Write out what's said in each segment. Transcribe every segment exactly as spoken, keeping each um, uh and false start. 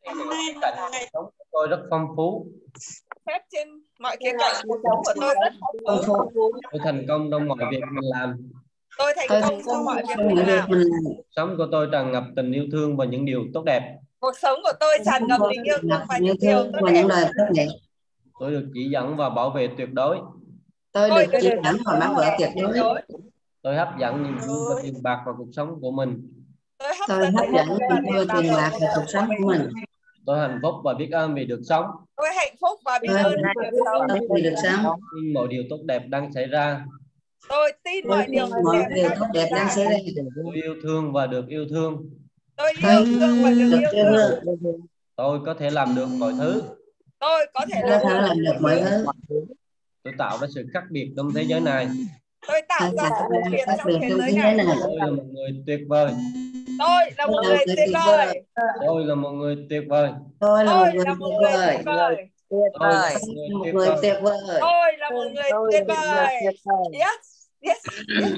Thì mọi khía cạnh cuộc sống của tôi rất phong phú. Phép trên mọi khía cạnh cuộc sống của tôi rất phong phú. Tôi thành công trong mọi việc mình làm. Tôi thành Tôi công trong mọi việc trong mình mọi việc làm. mình làm. Cuộc sống của tôi tràn ngập tình yêu thương và những điều tốt đẹp. Cuộc sống của tôi tràn ngập tình yêu thương và những điều tốt và đẹp. những lời tốt đẹp. Tôi được chỉ dẫn và bảo vệ tuyệt đối. Tôi Tôi được được chỉ dẫn và bảo vệ tuyệt đối. Tôi hấp dẫn niềm vui và tiền bạc vào cuộc sống của mình. Tôi hấp Tôi dẫn hấp dẫn niềm vui niềm vui tiền bạc vào cuộc sống của mình. Tôi hạnh phúc và biết ơn vì được sống. Tôi hạnh phúc và biết Tôi ơn hạnh vì phúc được sống. vì được sống. Tin mọi điều tốt đẹp đang xảy ra. Tôi tin Tôi mọi điều tin tốt mọi đẹp điều đang tốt đẹp đang xảy ra. Tôi yêu thương và được yêu thương. Tôi Tôi yêu thương và được được yêu yêu thương. thương. Tôi có thể làm được mọi thứ. Tôi có thể Tôi làm có thể được làm được mọi thứ. Tôi tạo ra sự khác biệt trong thế giới này. Tôi tạo Tôi ra tạo sự ra khác sự biệt khác trong biệt thế trong giới thế giới này. này. Tôi là một người tuyệt vời. Tôi là một người tuyệt vời. Tôi là một người tuyệt vời. Tôi là một Tôi người là một tuyệt người vời. tuyệt vời. Tôi là một người Một tuyệt người vời. tuyệt vời. Tôi là một người tuyệt vời. Yes, yes, yes.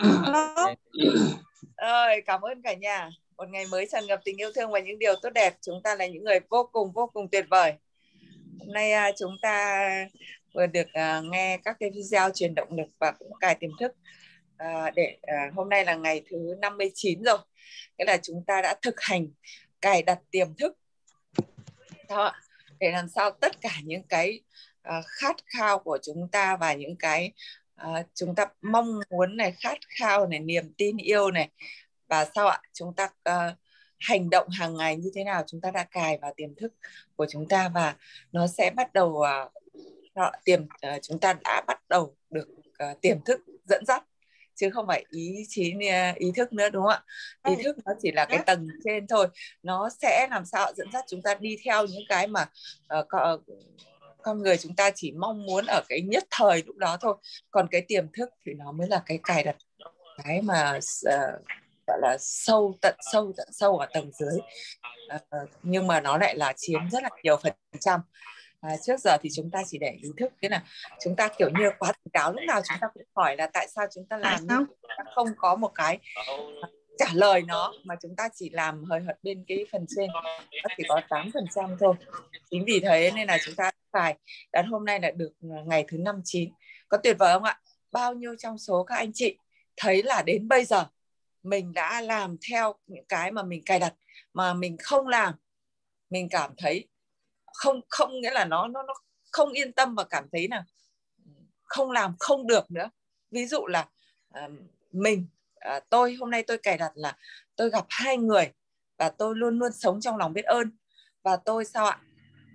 Rồi, cảm ơn cả nhà. Một ngày mới tràn ngập tình yêu thương và những điều tốt đẹp. Chúng ta là những người vô cùng vô cùng tuyệt vời. Hôm nay chúng ta vừa được nghe các cái video truyền động lực và cũng cài tiềm thức. Để hôm nay là ngày thứ năm mươi chín rồi. Nghĩa là chúng ta đã thực hành cài đặt tiềm thức. Đó, để làm sao tất cả những cái uh, khát khao của chúng ta và những cái uh, chúng ta mong muốn này, khát khao này, niềm tin yêu này, và sao ạ, chúng ta uh, hành động hàng ngày như thế nào chúng ta đã cài vào tiềm thức của chúng ta, và nó sẽ bắt đầu uh, tiềm uh, chúng ta đã bắt đầu được uh, tiềm thức dẫn dắt, chứ không phải ý chí ý thức nữa, đúng không ạ? Ý thức nó chỉ là cái tầng trên thôi, nó sẽ làm sao dẫn dắt chúng ta đi theo những cái mà uh, con, con người chúng ta chỉ mong muốn ở cái nhất thời lúc đó thôi. Còn cái tiềm thức thì nó mới là cái cài đặt, cái mà uh, gọi là sâu tận sâu tận sâu ở tầng dưới, uh, nhưng mà nó lại là chiếm rất là nhiều phần trăm. À, trước giờ thì chúng ta chỉ để ý thức, thế là chúng ta kiểu như quá tỉnh táo, lúc nào chúng ta cũng hỏi là tại sao chúng ta làm, nhưng chúng ta không có một cái trả lời nó, mà chúng ta chỉ làm hời hợt bên cái phần trên, nó chỉ có tám phần trăm thôi. Chính vì thế nên là chúng ta phải đến hôm nay là được ngày thứ năm mươi chín. Có tuyệt vời không ạ? Bao nhiêu trong số các anh chị thấy là đến bây giờ mình đã làm theo những cái mà mình cài đặt, mà mình không làm mình cảm thấy không không nghĩa là nó nó nó không yên tâm và cảm thấy là không làm không được nữa. Ví dụ là uh, mình uh, tôi hôm nay tôi cài đặt là tôi gặp hai người và tôi luôn luôn sống trong lòng biết ơn, và tôi sao ạ,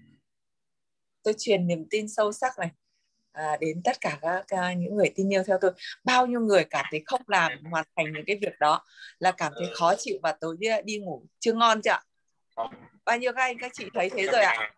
tôi truyền niềm tin sâu sắc này à, đến tất cả các, các những người tin yêu theo tôi. Bao nhiêu người cảm thấy không làm hoàn thành những cái việc đó là cảm thấy khó chịu và tối đi, đi ngủ chưa ngon chưa ạ? Bao nhiêu các anh các chị thấy thế rồi ạ?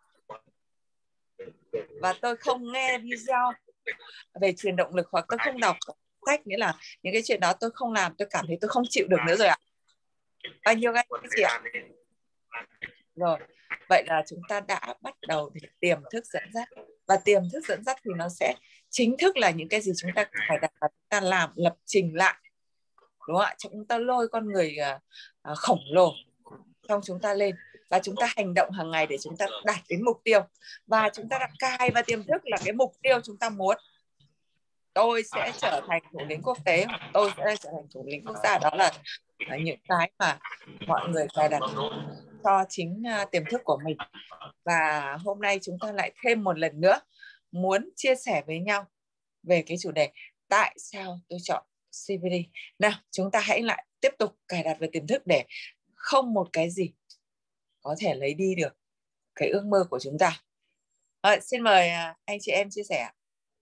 Và tôi không nghe video về truyền động lực, hoặc tôi không đọc sách, nghĩa là những cái chuyện đó tôi không làm, tôi cảm thấy tôi không chịu được nữa rồi ạ. Bao nhiêu các anh chị ạ? Rồi, vậy là chúng ta đã bắt đầu để tiềm thức dẫn dắt, và tiềm thức dẫn dắt thì nó sẽ chính thức là những cái gì chúng ta phải đặt và chúng ta làm, lập trình lại, đúng không ạ? Chúng ta lôi con người uh, khổng lồ trong chúng ta lên, và chúng ta hành động hàng ngày để chúng ta đạt đến mục tiêu, và chúng ta đã cài vào tiềm thức là cái mục tiêu chúng ta muốn. Tôi sẽ trở thành thủ lĩnh quốc tế, tôi sẽ trở thành thủ lĩnh quốc gia. Đó là những cái mà mọi người cài đặt cho chính tiềm thức của mình. Và hôm nay chúng ta lại thêm một lần nữa muốn chia sẻ với nhau về cái chủ đề tại sao tôi chọn xê vê đê. Nào, chúng ta hãy lại tiếp tục cài đặt về tiềm thức để không một cái gì có thể lấy đi được cái ước mơ của chúng ta. Rồi, xin mời anh chị em chia sẻ.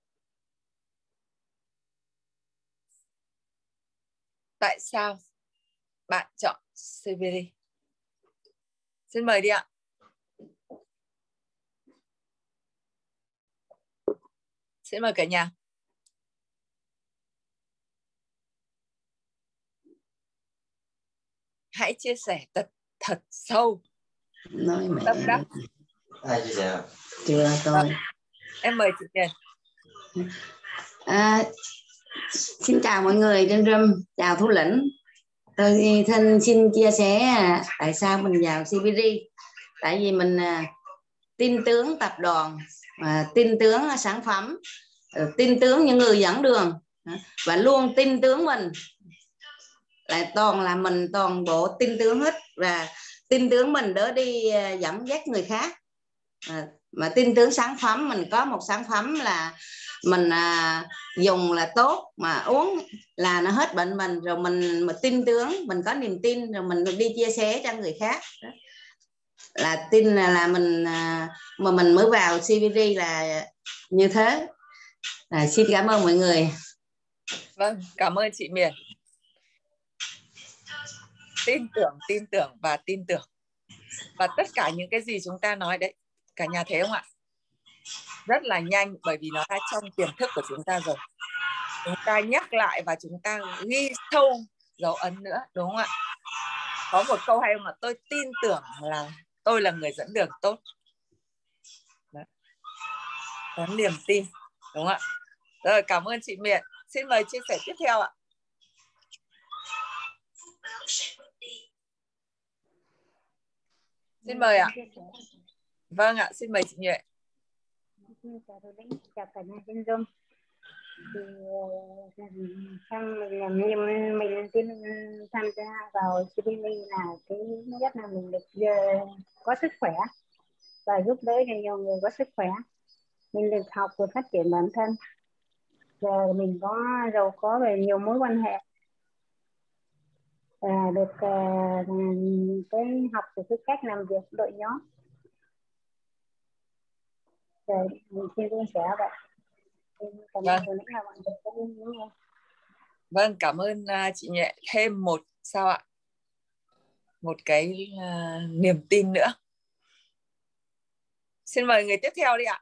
Tại sao bạn chọn xê vê đê? Xin mời đi ạ. Xin mời cả nhà. Hãy chia sẻ thật thật sâu. Nói mẹ. Tâm đắc. Ai chia sẻ? Chưa tôi. Em mời chị Tiền. À, xin chào mọi người trên room, chào thủ lĩnh. Tôi thân xin chia sẻ tại sao mình vào xê vê đê. tại vì mình à, tin tưởng tập đoàn, à, tin tưởng sản phẩm, à, tin tưởng những người dẫn đường, à, và luôn tin tưởng mình, lại toàn là mình toàn bộ tin tưởng hết, và tin tưởng mình đỡ đi à, dẫn dắt người khác, à, mà tin tưởng sản phẩm, mình có một sản phẩm là mình à, dùng là tốt, mà uống là nó hết bệnh mình, rồi mình mà tin tưởng, mình có niềm tin, rồi mình đi chia sẻ cho người khác. Đó là tin là, là mình à, mà mình mới vào xê vê rờ là như thế. À, xin cảm ơn mọi người. Vâng, cảm ơn chị Miền. Tin tưởng, tin tưởng và tin tưởng, và tất cả những cái gì chúng ta nói đấy, cả nhà thấy không ạ, rất là nhanh, bởi vì nó đã trong tiềm thức của chúng ta rồi. Chúng ta nhắc lại và chúng ta ghi sâu dấu ấn nữa, đúng không ạ? Có một câu hay mà tôi tin tưởng là tôi là người dẫn đường tốt. Đó. Có niềm tin, đúng không ạ? Rồi, cảm ơn chị Miền. Xin mời chia sẻ tiếp theo ạ. Xin mời ạ. Vâng ạ, xin mời chị Nhuệ. Chào Thủ lĩnh, chào cả nhà trên Zoom. Thì trong mình làm như mình tin tham gia vào xê vê rờ là cái nhất là mình được uh, có sức khỏe và giúp đỡ cho nhiều người có sức khỏe. Mình được học và phát triển bản thân. Giờ mình có giàu có về nhiều mối quan hệ. À, được uh, cái học từ cái cách làm việc đội nhóm. Rồi mình xin chia sẻ vậy. Cảm Vâng. ơn là bạn được. Vâng, cảm ơn uh, chị Nhuệ. Thêm một sao ạ? Một cái uh, niềm tin nữa. Xin mời người tiếp theo đi ạ.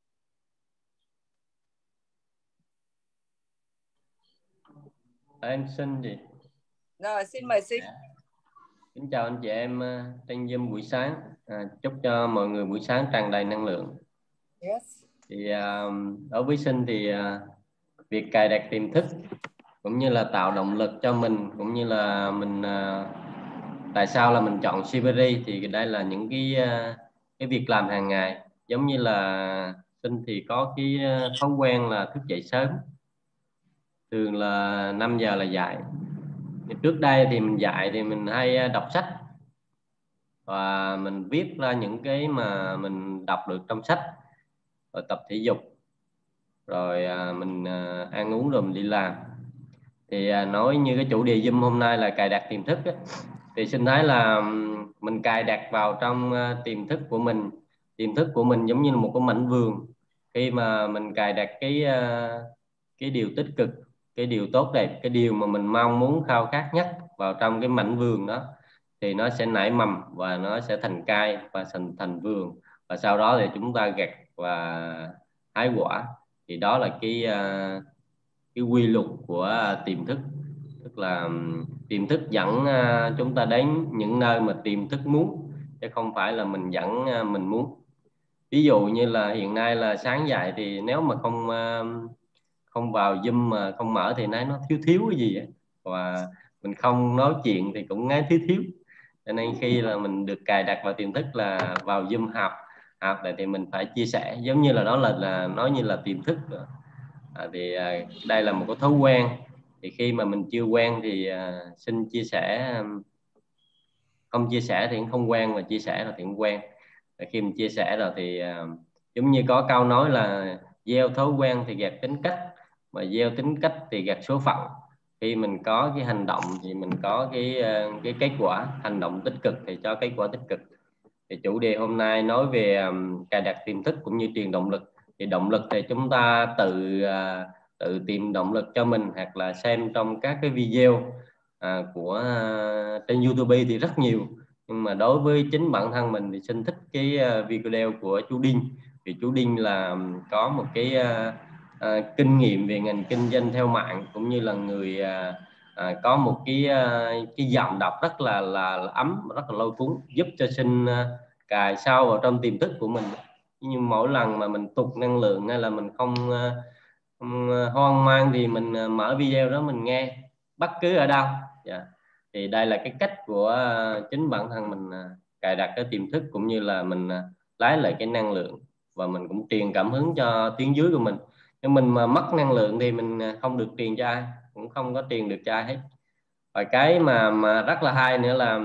Em xin chị. Rồi, xin mời Sinh. Kính chào anh chị em trên Zoom buổi sáng. À, chúc cho mọi người buổi sáng tràn đầy năng lượng. Yes. Thì uh, đối với Sinh thì uh, việc cài đặt tiềm thức cũng như là tạo động lực cho mình, cũng như là mình uh, tại sao là mình chọn xê vê rờ, thì đây là những cái uh, cái việc làm hàng ngày. Giống như là Sinh thì có cái thói quen là thức dậy sớm, thường là năm giờ là dạy. Trước đây thì mình dạy thì mình hay đọc sách và mình viết ra những cái mà mình đọc được trong sách, rồi tập thể dục, rồi mình ăn uống, rồi mình đi làm. Thì nói như cái chủ đề Zoom hôm nay là cài đặt tiềm thức ấy, thì xin thấy là mình cài đặt vào trong tiềm thức của mình. Tiềm thức của mình giống như là một cái mảnh vườn. Khi mà mình cài đặt cái cái điều tích cực, cái điều tốt đẹp, cái điều mà mình mong muốn khao khát nhất vào trong cái mảnh vườn đó, thì nó sẽ nảy mầm và nó sẽ thành cây và thành thành vườn, và sau đó thì chúng ta gặt và hái quả. Thì đó là cái cái quy luật của tiềm thức, tức là tiềm thức dẫn chúng ta đến những nơi mà tiềm thức muốn, chứ không phải là mình dẫn mình muốn. Ví dụ như là hiện nay là sáng dậy thì nếu mà không không vào Zoom mà không mở thì nói nó thiếu thiếu cái gì ấy. Và mình không nói chuyện thì cũng nghe thiếu thiếu. Cho nên khi là mình được cài đặt vào tiềm thức là vào Zoom học học này thì mình phải chia sẻ, giống như là đó là là nói như là tiềm thức. À, thì à, đây là một cái thói quen. Thì khi mà mình chưa quen thì à, xin chia sẻ, không chia sẻ thì không quen, mà chia sẻ là thì quen. Và khi mình chia sẻ rồi thì à, giống như có câu nói là gieo thói quen thì gặt tính cách, mà gieo tính cách thì gặt số phận. Khi mình có cái hành động thì mình có cái cái kết quả. Hành động tích cực thì cho kết quả tích cực. Thì chủ đề hôm nay nói về um, cài đặt tiềm thức cũng như truyền động lực. Thì động lực thì chúng ta tự uh, tự tìm động lực cho mình, hoặc là xem trong các cái video uh, của uh, trên YouTube thì rất nhiều. Nhưng mà đối với chính bản thân mình thì xin thích cái uh, video của chú Đinh. Vì chú Đinh là có một cái uh, uh, kinh nghiệm về ngành kinh doanh theo mạng, cũng như là người uh, À, có một cái cái giọng đọc rất là, là là ấm, rất là lôi cuốn, giúp cho Sinh uh, cài sâu vào trong tiềm thức của mình. Nhưng mỗi lần mà mình tụt năng lượng hay là mình không, uh, không uh, hoang mang thì mình uh, mở video đó mình nghe bất cứ ở đâu. Yeah. Thì đây là cái cách của uh, chính bản thân mình uh, cài đặt cái tiềm thức, cũng như là mình lấy lại cái năng lượng, và mình cũng truyền cảm hứng cho tuyến dưới của mình. Nhưng mình mà mất năng lượng thì mình không được truyền cho ai, cũng không có truyền được cho ai hết. Và cái mà mà rất là hay nữa là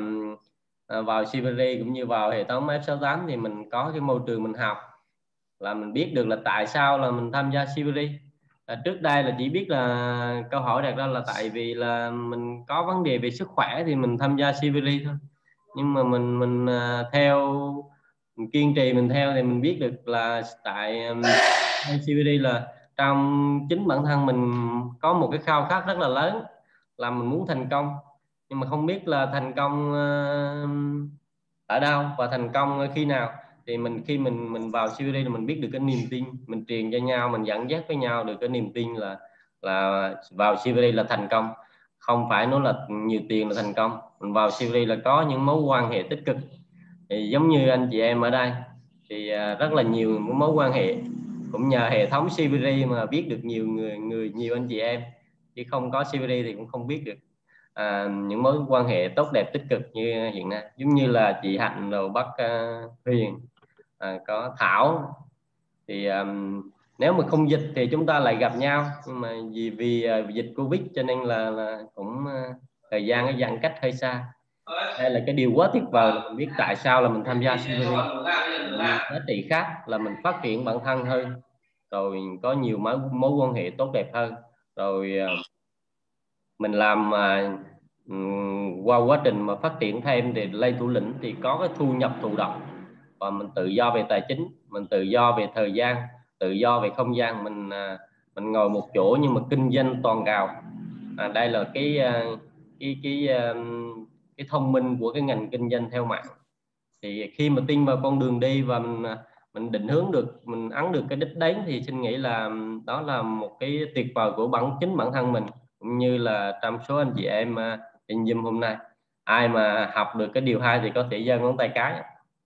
vào Siberi cũng như vào hệ thống F sáu tám thì mình có cái môi trường mình học, là mình biết được là tại sao là mình tham gia Siberi. À, trước đây là chỉ biết là câu hỏi đặt ra là tại vì là mình có vấn đề về sức khỏe thì mình tham gia Siberi thôi. Nhưng mà mình mình theo mình kiên trì mình theo thì mình biết được là tại um, Siberi là trong chính bản thân mình có một cái khao khát rất là lớn, là mình muốn thành công, nhưng mà không biết là thành công uh, ở đâu và thành công khi nào. Thì mình khi mình mình vào Siberi là mình biết được cái niềm tin, mình truyền cho nhau, mình dẫn dắt với nhau được cái niềm tin là là vào Siberi là thành công, không phải nói là nhiều tiền là thành công. Mình vào Siberi là có những mối quan hệ tích cực, thì giống như anh chị em ở đây thì rất là nhiều mối quan hệ, cũng nhờ hệ thống Siberi mà biết được nhiều người người nhiều anh chị em, chứ không có Siberi thì cũng không biết được à, những mối quan hệ tốt đẹp tích cực như hiện nay, giống như là chị Hạnh rồi bác uh, Huyền, à, có Thảo. Thì um, nếu mà không dịch thì chúng ta lại gặp nhau, nhưng mà vì vì uh, dịch Covid cho nên là, là cũng uh, thời gian cái giãn cách hơi xa. Đây là cái điều quá tuyệt vời là mình biết tại sao là mình tham gia Siberi. Giá trị khác là mình phát triển bản thân hơn, rồi có nhiều mối mối quan hệ tốt đẹp hơn, rồi uh, mình làm mà um, qua quá trình mà phát triển thêm thì lên thủ lĩnh thì có cái thu nhập thụ động, và mình tự do về tài chính, mình tự do về thời gian, tự do về không gian. Mình uh, mình ngồi một chỗ nhưng mà kinh doanh toàn cầu. À, đây là cái uh, cái cái uh, cái thông minh của cái ngành kinh doanh theo mạng. Thì khi mà tin vào con đường đi và mình mình định hướng được, mình ấn được cái đích đến, thì xin nghĩ là đó là một cái tuyệt vời của bản chính bản thân mình, cũng như là trong số anh chị em in Zoom hôm nay, ai mà học được cái điều hay thì có thể giơ ngón tay cái.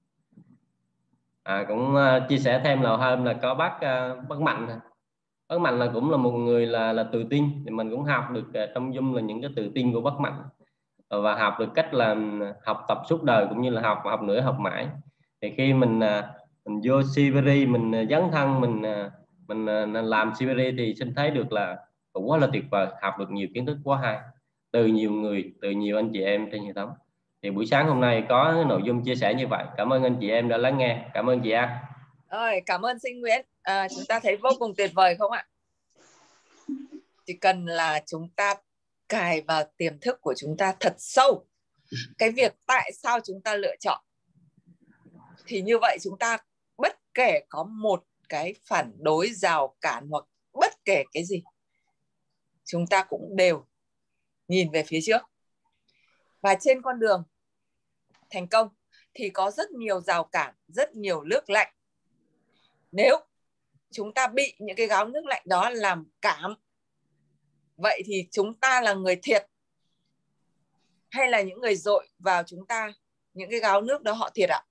À, cũng uh, chia sẻ thêm là hôm là có bác uh, bác Mạnh. Bác Mạnh là cũng là một người là là tự tin, thì mình cũng học được uh, trong Zoom là những cái tự tin của bác Mạnh, và học được cách là học tập suốt đời, cũng như là học học nữa học mãi. Thì khi mình mình vô Siberi, mình dấn thân, mình mình làm Siberi thì xin thấy được là quá là tuyệt vời, học được nhiều kiến thức quá hay từ nhiều người, từ nhiều anh chị em trên hệ thống. Thì buổi sáng hôm nay có nội dung chia sẻ như vậy. Cảm ơn anh chị em đã lắng nghe. Cảm ơn chị An. Rồi, cảm ơn Sinh Nguyễn. À, chúng ta thấy vô cùng tuyệt vời không ạ? Chỉ cần là chúng ta cài vào tiềm thức của chúng ta thật sâu cái việc tại sao chúng ta lựa chọn, thì như vậy chúng ta bất kể có một cái phản đối, rào cản hoặc bất kể cái gì, chúng ta cũng đều nhìn về phía trước. Và trên con đường thành công thì có rất nhiều rào cản, rất nhiều nước lạnh. Nếu chúng ta bị những cái gáo nước lạnh đó làm cảm, vậy thì chúng ta là người thiệt, hay là những người dội vào chúng ta những cái gáo nước đó họ thiệt ạ?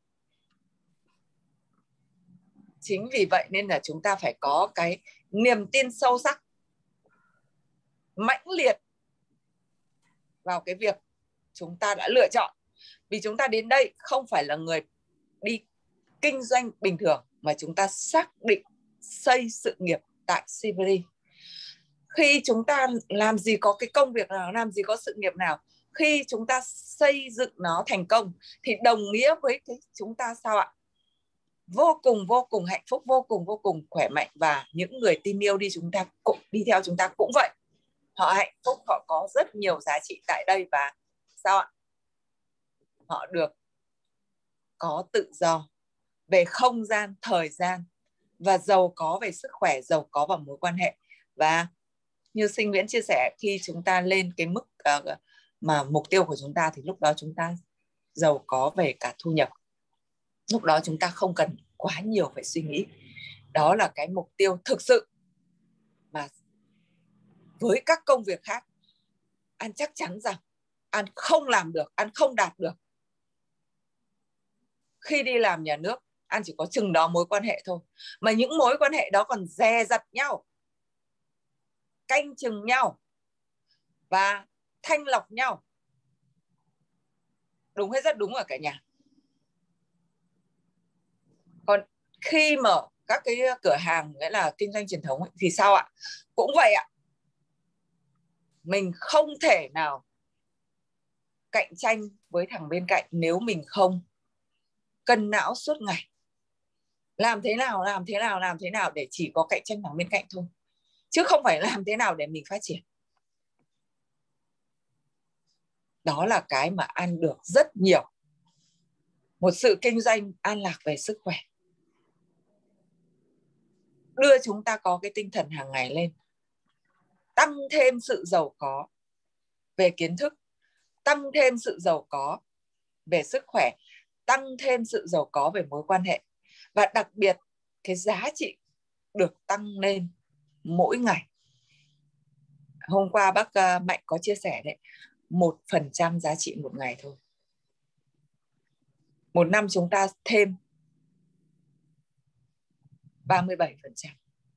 Chính vì vậy nên là chúng ta phải có cái niềm tin sâu sắc, mãnh liệt vào cái việc chúng ta đã lựa chọn. Vì chúng ta đến đây không phải là người đi kinh doanh bình thường, mà chúng ta xác định xây sự nghiệp tại Siberi. Khi chúng ta làm gì có cái công việc nào, làm gì có sự nghiệp nào, khi chúng ta xây dựng nó thành công thì đồng nghĩa với cái chúng ta sao ạ? Vô cùng vô cùng hạnh phúc, vô cùng vô cùng khỏe mạnh. Và những người tin yêu đi chúng ta cũng đi theo chúng ta cũng vậy. Họ hạnh phúc, họ có rất nhiều giá trị tại đây, và sao ạ? Họ được có tự do về không gian, thời gian, và giàu có về sức khỏe, giàu có vào mối quan hệ. Và như Sinh Nguyễn chia sẻ, khi chúng ta lên cái mức uh, mà mục tiêu của chúng ta thì lúc đó chúng ta giàu có về cả thu nhập. Lúc đó chúng ta không cần quá nhiều phải suy nghĩ. Đó là cái mục tiêu thực sự mà với các công việc khác anh chắc chắn rằng anh không làm được, anh không đạt được. Khi đi làm nhà nước, anh chỉ có chừng đó mối quan hệ thôi, mà những mối quan hệ đó còn dè dặt nhau, canh chừng nhau và thanh lọc nhau. Đúng hay rất đúng ở cả nhà? khi mở các cái cửa hàng nghĩa là kinh doanh truyền thống ấy, thì sao ạ? Cũng vậy ạ. Mình không thể nào cạnh tranh với thằng bên cạnh nếu mình không cân não suốt ngày. Làm thế nào, làm thế nào, làm thế nào để chỉ có cạnh tranh thằng bên cạnh thôi. Chứ không phải làm thế nào để mình phát triển. Đó là cái mà ăn được rất nhiều. Một sự kinh doanh an lạc về sức khỏe. Đưa chúng ta có cái tinh thần hàng ngày lên. Tăng thêm sự giàu có về kiến thức. Tăng thêm sự giàu có về sức khỏe. Tăng thêm sự giàu có về mối quan hệ. Và đặc biệt cái giá trị được tăng lên mỗi ngày. Hôm qua bác Mạnh có chia sẻ đấy, một phần trăm giá trị một ngày thôi. Một năm chúng ta thêm ba mươi bảy phần trăm.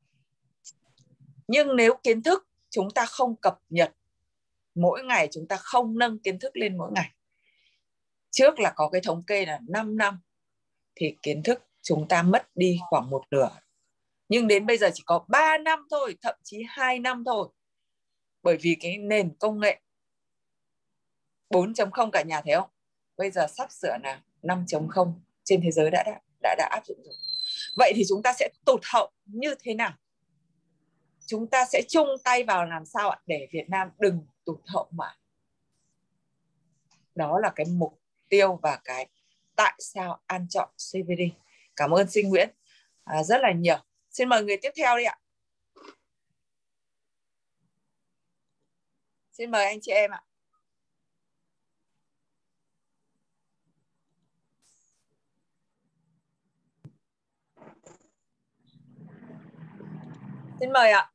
Nhưng nếu kiến thức chúng ta không cập nhật mỗi ngày, chúng ta không nâng kiến thức lên mỗi ngày. Trước là có cái thống kê là năm năm thì kiến thức chúng ta mất đi khoảng một nửa. Nhưng đến bây giờ chỉ có ba năm thôi, thậm chí hai năm thôi. Bởi vì cái nền công nghệ bốn chấm không cả nhà thấy không? Bây giờ sắp sửa là năm chấm không trên thế giới đã, đã, đã, đã áp dụng rồi. Vậy thì chúng ta sẽ tụt hậu như thế nào? Chúng ta sẽ chung tay vào làm sao ạ? Để Việt Nam đừng tụt hậu mãi. Đó là cái mục tiêu và cái tại sao An chọn xê vê đê. Cảm ơn Sinh Nguyễn à, rất là nhiều. Xin mời người tiếp theo đi ạ. Xin mời anh chị em ạ. Xin mời ạ.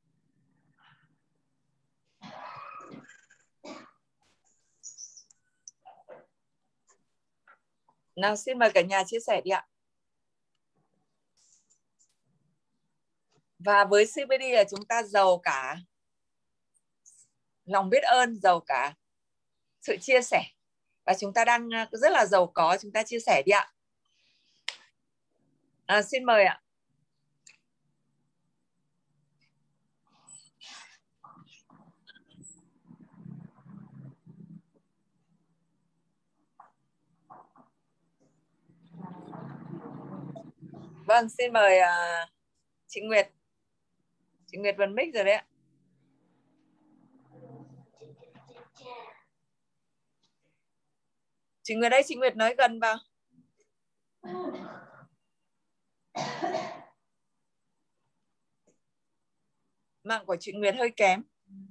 Nào xin mời cả nhà chia sẻ đi ạ. Và với xê vê đê là chúng ta giàu cả lòng biết ơn, giàu cả sự chia sẻ. Và chúng ta đang rất là giàu có, chúng ta chia sẻ đi ạ. À, xin mời ạ. Vâng, xin mời uh, chị Nguyệt. Chị Nguyệt bật mic rồi đấy ạ. Chị Nguyệt đây, chị Nguyệt nói gần vào. Mạng của chị Nguyệt hơi kém.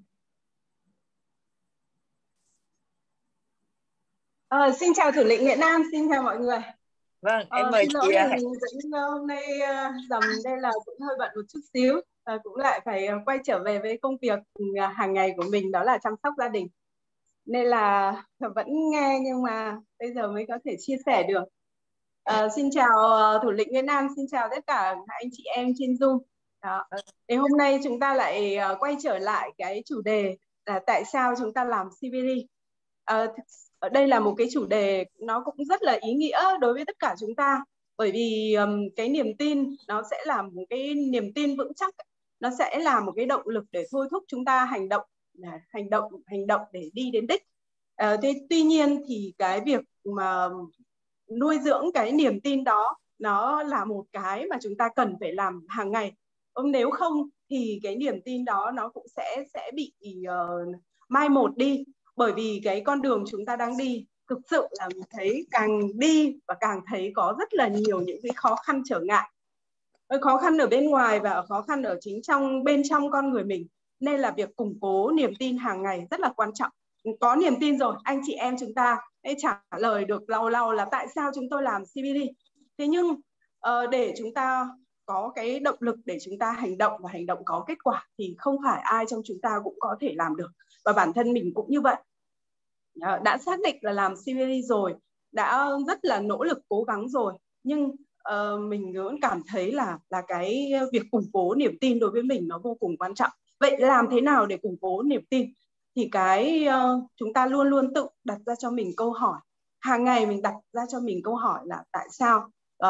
À, xin chào thủ lĩnh Nguyễn Nam, xin chào mọi người. Vâng, em à, mời xin chị. Lỗi mình dẫn hôm nay uh, dầm đây là cũng hơi bận một chút xíu và cũng lại phải uh, quay trở về với công việc uh, hàng ngày của mình, đó là chăm sóc gia đình. Nên là vẫn nghe nhưng mà bây giờ mới có thể chia sẻ được. À, xin chào uh, thủ lĩnh Nguyễn Nam, xin chào tất cả anh chị em trên Zoom. Đó. Thì hôm nay chúng ta lại uh, quay trở lại cái chủ đề là tại sao chúng ta làm xê vê đê. Uh, Ở đây là một cái chủ đề nó cũng rất là ý nghĩa đối với tất cả chúng ta, bởi vì um, cái niềm tin nó sẽ là một cái niềm tin vững chắc, nó sẽ là một cái động lực để thôi thúc chúng ta hành động, hành động, hành động để đi đến đích. Uh, thế, tuy nhiên thì cái việc mà nuôi dưỡng cái niềm tin đó nó là một cái mà chúng ta cần phải làm hàng ngày. Nếu không thì cái niềm tin đó nó cũng sẽ sẽ bị uh, mai một đi. Bởi vì cái con đường chúng ta đang đi thực sự là mình thấy càng đi và càng thấy có rất là nhiều những cái khó khăn trở ngại. Khó khăn ở bên ngoài và khó khăn ở chính trong bên trong con người mình. Nên là việc củng cố niềm tin hàng ngày rất là quan trọng. Có niềm tin rồi, anh chị em chúng ta hãy trả lời được lâu lâu là tại sao chúng tôi làm xê vê đê. Thế nhưng uh, để chúng ta có cái động lực để chúng ta hành động và hành động có kết quả thì không phải ai trong chúng ta cũng có thể làm được. Và bản thân mình cũng như vậy. Đã xác định là làm xê vê đê rồi, đã rất là nỗ lực cố gắng rồi, nhưng uh, mình vẫn cảm thấy là là cái việc củng cố niềm tin đối với mình nó vô cùng quan trọng. Vậy làm thế nào để củng cố niềm tin? Thì cái uh, chúng ta luôn luôn tự đặt ra cho mình câu hỏi. Hàng ngày mình đặt ra cho mình câu hỏi là tại sao uh,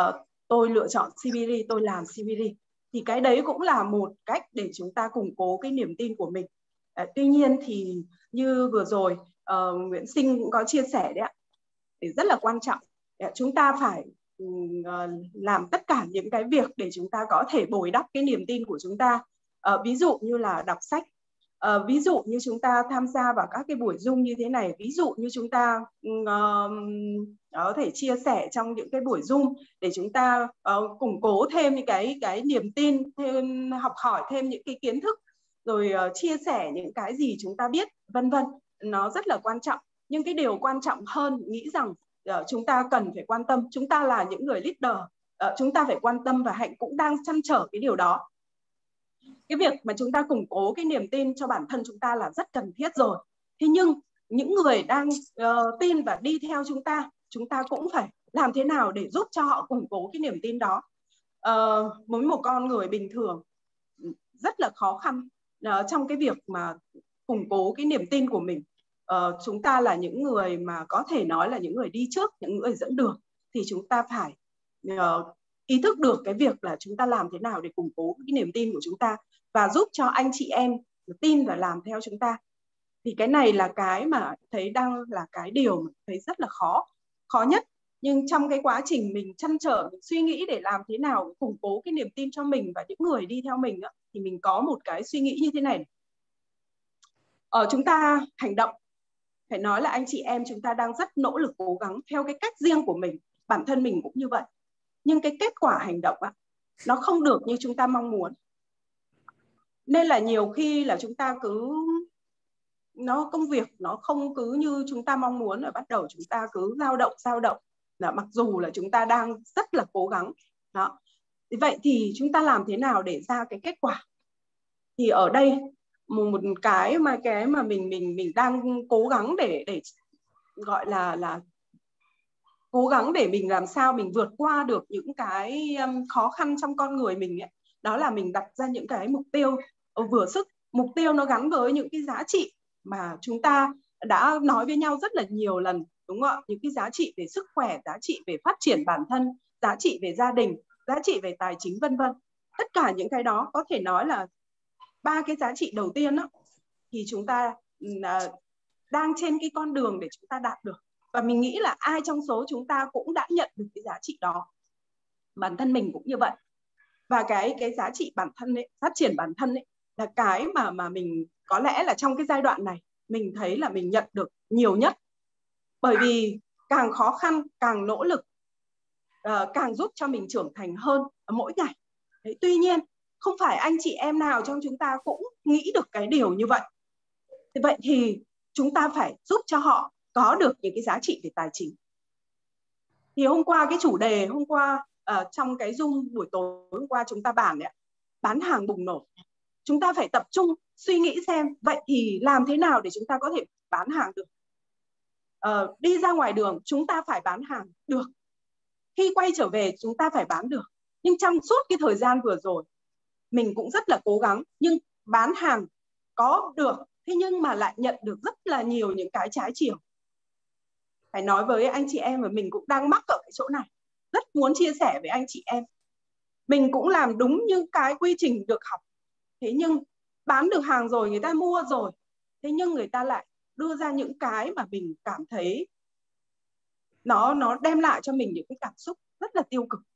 tôi lựa chọn xê bê rê, tôi làm xê bê rê. Thì cái đấy cũng là một cách để chúng ta củng cố cái niềm tin của mình. À, tuy nhiên thì như vừa rồi uh, Nguyễn Sinh cũng có chia sẻ đấy ạ, thì rất là quan trọng. Chúng ta phải uh, làm tất cả những cái việc để chúng ta có thể bồi đắp cái niềm tin của chúng ta. Uh, ví dụ như là đọc sách, uh, ví dụ như chúng ta tham gia vào các cái buổi Zoom như thế này, ví dụ như chúng ta uh, có thể chia sẻ trong những cái buổi Zoom để chúng ta uh, củng cố thêm những cái cái niềm tin, thêm học hỏi thêm những cái kiến thức, rồi uh, chia sẻ những cái gì chúng ta biết, vân vân. Nó rất là quan trọng. Nhưng cái điều quan trọng hơn, nghĩ rằng uh, chúng ta cần phải quan tâm. Chúng ta là những người leader, uh, chúng ta phải quan tâm, và Hạnh cũng đang trăn trở cái điều đó. Cái việc mà chúng ta củng cố cái niềm tin cho bản thân chúng ta là rất cần thiết rồi. Thế nhưng những người đang uh, tin và đi theo chúng ta, chúng ta cũng phải làm thế nào để giúp cho họ củng cố cái niềm tin đó. Uh, mỗi một con người bình thường rất là khó khăn uh, trong cái việc mà củng cố cái niềm tin của mình. Uh, chúng ta là những người mà có thể nói là những người đi trước, những người dẫn đường, thì chúng ta phải uh, ý thức được cái việc là chúng ta làm thế nào để củng cố cái niềm tin của chúng ta và giúp cho anh chị em tin và làm theo chúng ta. Thì cái này là cái mà thấy đang là cái điều mà thấy rất là khó, khó nhất. Nhưng trong cái quá trình mình trăn trở, mình suy nghĩ để làm thế nào củng cố cái niềm tin cho mình và những người đi theo mình đó, thì mình có một cái suy nghĩ như thế này. Ở chúng ta hành động, phải nói là anh chị em chúng ta đang rất nỗ lực cố gắng theo cái cách riêng của mình, bản thân mình cũng như vậy. Nhưng cái kết quả hành động á, nó không được như chúng ta mong muốn. Nên là nhiều khi là chúng ta cứ, nó công việc nó không cứ như chúng ta mong muốn, rồi bắt đầu chúng ta cứ dao động, dao động. Là mặc dù là chúng ta đang rất là cố gắng. Đó. Vậy thì chúng ta làm thế nào để ra cái kết quả? Thì ở đây một cái mà cái mà mình mình mình đang cố gắng để để gọi là là cố gắng để mình làm sao mình vượt qua được những cái khó khăn trong con người mình ấy. Đó là mình đặt ra những cái mục tiêu vừa sức. Mục tiêu nó gắn với những cái giá trị mà chúng ta đã nói với nhau rất là nhiều lần, đúng không ạ? Những cái giá trị về sức khỏe, giá trị về phát triển bản thân, giá trị về gia đình, giá trị về tài chính, vân vân. Tất cả những cái đó có thể nói là ba cái giá trị đầu tiên đó, thì chúng ta uh, đang trên cái con đường để chúng ta đạt được. Và mình nghĩ là ai trong số chúng ta cũng đã nhận được cái giá trị đó. Bản thân mình cũng như vậy. Và cái cái giá trị bản thân ấy, phát triển bản thân ấy, là cái mà mà mình có lẽ là trong cái giai đoạn này mình thấy là mình nhận được nhiều nhất. Bởi vì càng khó khăn, càng nỗ lực, uh, càng giúp cho mình trưởng thành hơn mỗi ngày. Đấy, tuy nhiên không phải anh chị em nào trong chúng ta cũng nghĩ được cái điều như vậy. Thế vậy thì chúng ta phải giúp cho họ có được những cái giá trị về tài chính. Thì hôm qua cái chủ đề, hôm qua uh, trong cái Zoom buổi tối hôm qua chúng ta bàn đấy, bán hàng bùng nổ. Chúng ta phải tập trung suy nghĩ xem vậy thì làm thế nào để chúng ta có thể bán hàng được. Uh, đi ra ngoài đường chúng ta phải bán hàng được. Khi quay trở về chúng ta phải bán được. Nhưng trong suốt cái thời gian vừa rồi mình cũng rất là cố gắng, nhưng bán hàng có được, thế nhưng mà lại nhận được rất là nhiều những cái trái chiều. Phải nói với anh chị em và mình cũng đang mắc ở cái chỗ này. Rất muốn chia sẻ với anh chị em. Mình cũng làm đúng những cái quy trình được học. Thế nhưng bán được hàng rồi, người ta mua rồi. Thế nhưng người ta lại đưa ra những cái mà mình cảm thấy nó, nó đem lại cho mình những cái cảm xúc rất là tiêu cực.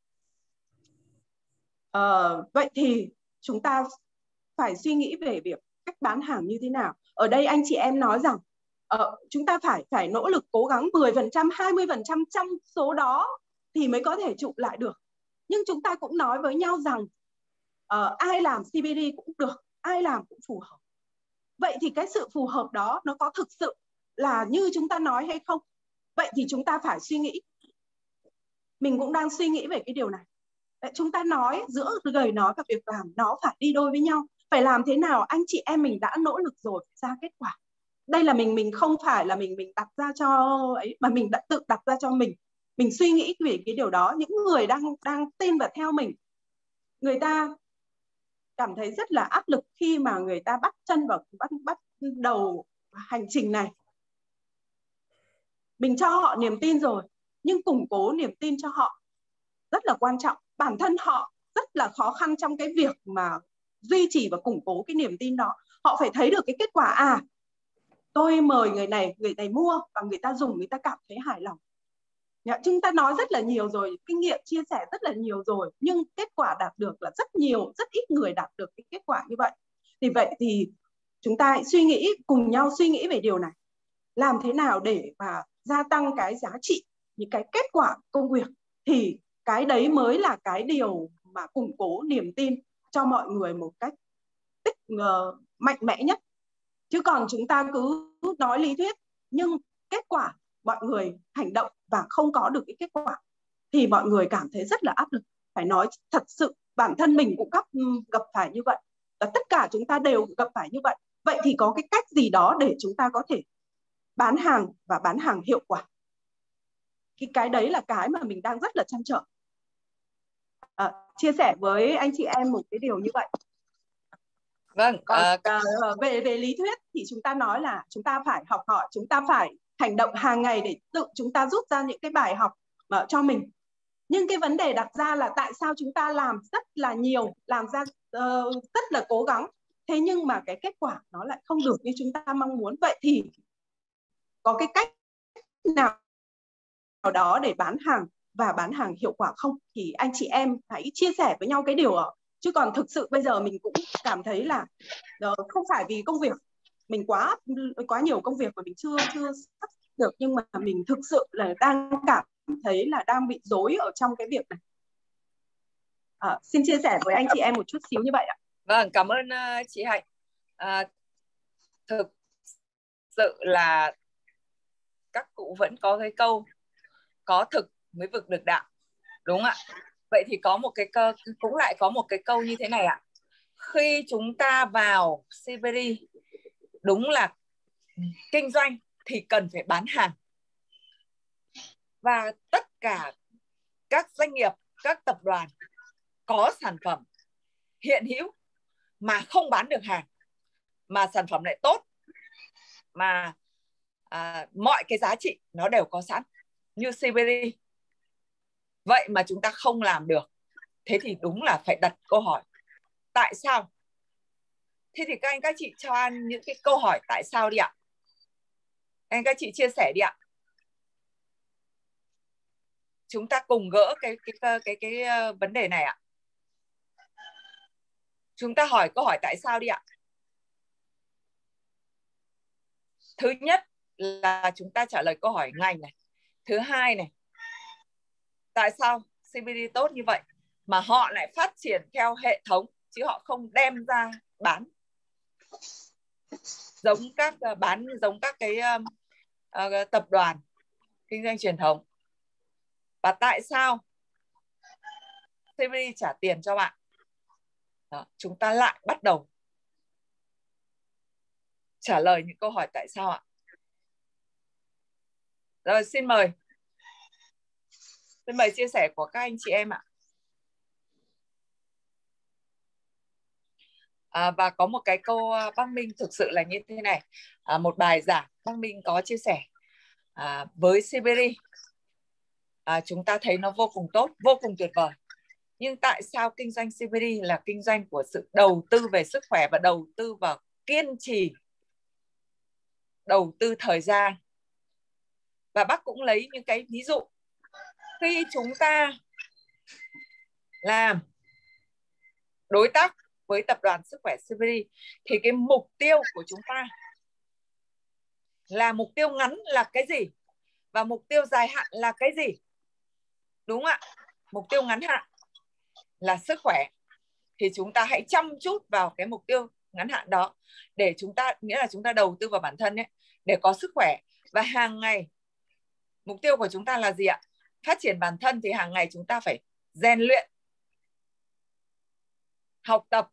Ờ, vậy thì chúng ta phải suy nghĩ về việc cách bán hàng như thế nào. Ở đây anh chị em nói rằng ờ, chúng ta phải phải nỗ lực cố gắng mười phần trăm, hai mươi phần trăm trong số đó thì mới có thể trụ lại được. Nhưng chúng ta cũng nói với nhau rằng uh, ai làm xê bê đê cũng được, ai làm cũng phù hợp. Vậy thì cái sự phù hợp đó nó có thực sự là như chúng ta nói hay không? Vậy thì chúng ta phải suy nghĩ. Mình cũng đang suy nghĩ về cái điều này. Đấy, chúng ta nói giữa lời nói và việc làm nó phải đi đôi với nhau. Phải làm thế nào anh chị em mình đã nỗ lực rồi phải ra kết quả. Đây là mình mình không phải là mình mình đặt ra cho ấy, mà mình đã tự đặt ra cho mình. Mình suy nghĩ về cái điều đó. Những người đang đang tin và theo mình, người ta cảm thấy rất là áp lực khi mà người ta bắt chân vào bắt bắt đầu hành trình này. Mình cho họ niềm tin rồi, nhưng củng cố niềm tin cho họ rất là là quan trọng. Bản thân họ rất là khó khăn trong cái việc mà duy trì và củng cố cái niềm tin đó. Họ phải thấy được cái kết quả, à tôi mời người này, người này mua và người ta dùng, người ta cảm thấy hài lòng. Chúng ta nói rất là nhiều rồi, kinh nghiệm chia sẻ rất là nhiều rồi, nhưng kết quả đạt được là rất nhiều, rất ít người đạt được cái kết quả như vậy. Thì vậy thì chúng ta hãy suy nghĩ, cùng nhau suy nghĩ về điều này. Làm thế nào để mà gia tăng cái giá trị, những cái kết quả công việc, thì cái đấy mới là cái điều mà củng cố niềm tin cho mọi người một cách tích uh, mạnh mẽ nhất. Chứ còn chúng ta cứ nói lý thuyết nhưng kết quả mọi người hành động và không có được cái kết quả thì mọi người cảm thấy rất là áp lực. Phải nói thật sự bản thân mình cũng gặp, gặp phải như vậy, và tất cả chúng ta đều gặp phải như vậy. Vậy thì có cái cách gì đó để chúng ta có thể bán hàng và bán hàng hiệu quả? Cái, cái đấy là cái mà mình đang rất là trăn trở. À, chia sẻ với anh chị em một cái điều như vậy. Vâng, còn uh, uh, về về lý thuyết thì chúng ta nói là chúng ta phải học hỏi, chúng ta phải hành động hàng ngày để tự chúng ta rút ra những cái bài học mà cho mình. Nhưng cái vấn đề đặt ra là tại sao chúng ta làm rất là nhiều, làm ra uh, rất là cố gắng, thế nhưng mà cái kết quả nó lại không được như chúng ta mong muốn. Vậy thì có cái cách nào đó để bán hàng và bán hàng hiệu quả không? Thì anh chị em hãy chia sẻ với nhau cái điều đó. Chứ còn thực sự bây giờ mình cũng cảm thấy là uh, không phải vì công việc mình quá quá nhiều công việc mà mình chưa chưa sắp được, nhưng mà mình thực sự là đang cảm thấy là đang bị rối ở trong cái việc này. À, xin chia sẻ với anh chị em một chút xíu như vậy ạ. Vâng, cảm ơn uh, chị Hạnh. Uh, thực sự là các cụ vẫn có cái câu có thực mới vực được đạo, đúng ạ? Vậy thì có một cái câu, cũng lại có một cái câu như thế này ạ. Khi chúng ta vào xê bê đê, đúng là kinh doanh thì cần phải bán hàng. Và tất cả các doanh nghiệp, các tập đoàn có sản phẩm hiện hữu mà không bán được hàng, mà sản phẩm lại tốt, mà à, mọi cái giá trị nó đều có sẵn như xê bê đê, vậy mà chúng ta không làm được, thế thì đúng là phải đặt câu hỏi tại sao. Thế thì các anh các chị cho An những cái câu hỏi tại sao đi ạ. Anh các chị chia sẻ đi ạ. Chúng ta cùng gỡ cái cái cái cái, cái, cái vấn đề này ạ. Chúng ta hỏi câu hỏi tại sao đi ạ. Thứ nhất là chúng ta trả lời câu hỏi ngành này. Thứ hai này, tại sao xê bê đê tốt như vậy mà họ lại phát triển theo hệ thống chứ họ không đem ra bán giống các bán giống các cái uh, uh, tập đoàn kinh doanh truyền thống. Và tại sao xê bê đê trả tiền cho bạn? Đó, chúng ta lại bắt đầu trả lời những câu hỏi tại sao ạ. Rồi, xin mời. Xin mời chia sẻ của các anh chị em ạ. À, và có một cái câu bác Minh thực sự là như thế này. À, một bài giảng bác Minh có chia sẻ à, với xê bê đê à, chúng ta thấy nó vô cùng tốt, vô cùng tuyệt vời. Nhưng tại sao kinh doanh xê bê đê là kinh doanh của sự đầu tư về sức khỏe và đầu tư vào kiên trì, đầu tư thời gian. Và bác cũng lấy những cái ví dụ. Khi chúng ta làm đối tác với tập đoàn sức khỏe xê bê đê thì cái mục tiêu của chúng ta là mục tiêu ngắn là cái gì và mục tiêu dài hạn là cái gì, đúng không ạ? Mục tiêu ngắn hạn là sức khỏe thì chúng ta hãy chăm chút vào cái mục tiêu ngắn hạn đó để chúng ta, nghĩa là chúng ta đầu tư vào bản thân ấy, để có sức khỏe. Và hàng ngày mục tiêu của chúng ta là gì ạ? Phát triển bản thân thì hàng ngày chúng ta phải rèn luyện, học tập,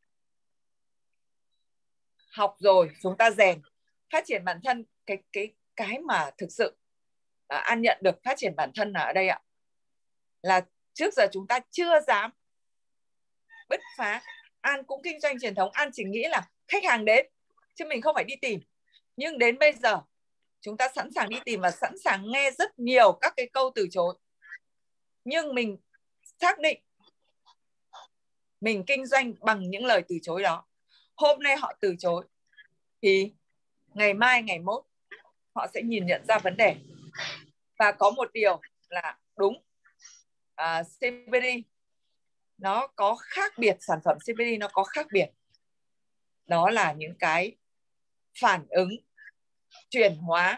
học rồi chúng ta rèn, phát triển bản thân. Cái cái cái mà thực sự à, An nhận được phát triển bản thân là ở đây ạ, là trước giờ chúng ta chưa dám bứt phá. An cũng kinh doanh truyền thống, An chỉ nghĩ là khách hàng đến chứ mình không phải đi tìm. Nhưng đến bây giờ chúng ta sẵn sàng đi tìm và sẵn sàng nghe rất nhiều các cái câu từ chối. Nhưng mình xác định mình kinh doanh bằng những lời từ chối đó. Hôm nay họ từ chối thì ngày mai, ngày mốt họ sẽ nhìn nhận ra vấn đề. Và có một điều là đúng, à, xê bê đê nó có khác biệt, sản phẩm xê bê đê nó có khác biệt. Đó là những cái phản ứng, chuyển hóa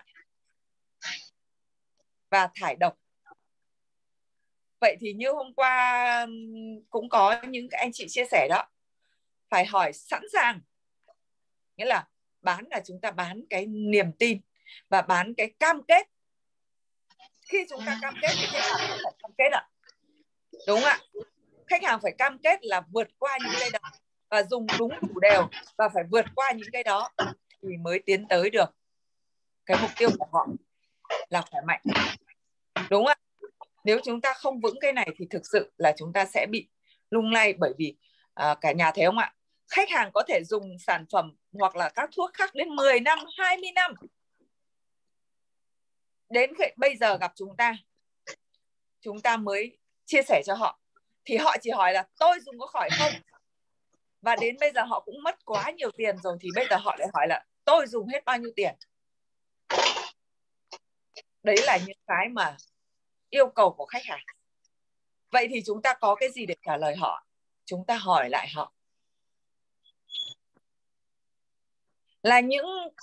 và thải độc. Vậy thì như hôm qua cũng có những anh chị chia sẻ đó, phải hỏi sẵn sàng. Nghĩa là bán là chúng ta bán cái niềm tin và bán cái cam kết. Khi chúng ta cam kết thì khách hàng cũng phải cam kết ạ. Đúng ạ. Khách hàng phải cam kết là vượt qua những cái đó và dùng đúng đủ đều, và phải vượt qua những cái đó thì mới tiến tới được cái mục tiêu của họ là khỏe mạnh. Đúng ạ. Nếu chúng ta không vững cái này thì thực sự là chúng ta sẽ bị lung lay. Bởi vì à, cả nhà thấy không ạ, khách hàng có thể dùng sản phẩm hoặc là các thuốc khác đến mười năm, hai mươi năm. Đến bây giờ gặp chúng ta, chúng ta mới chia sẻ cho họ, thì họ chỉ hỏi là tôi dùng có khỏi không? Và đến bây giờ họ cũng mất quá nhiều tiền rồi, thì bây giờ họ lại hỏi là tôi dùng hết bao nhiêu tiền? Đấy là những cái mà yêu cầu của khách hàng. Vậy thì chúng ta có cái gì để trả lời họ? Chúng ta hỏi lại họ là những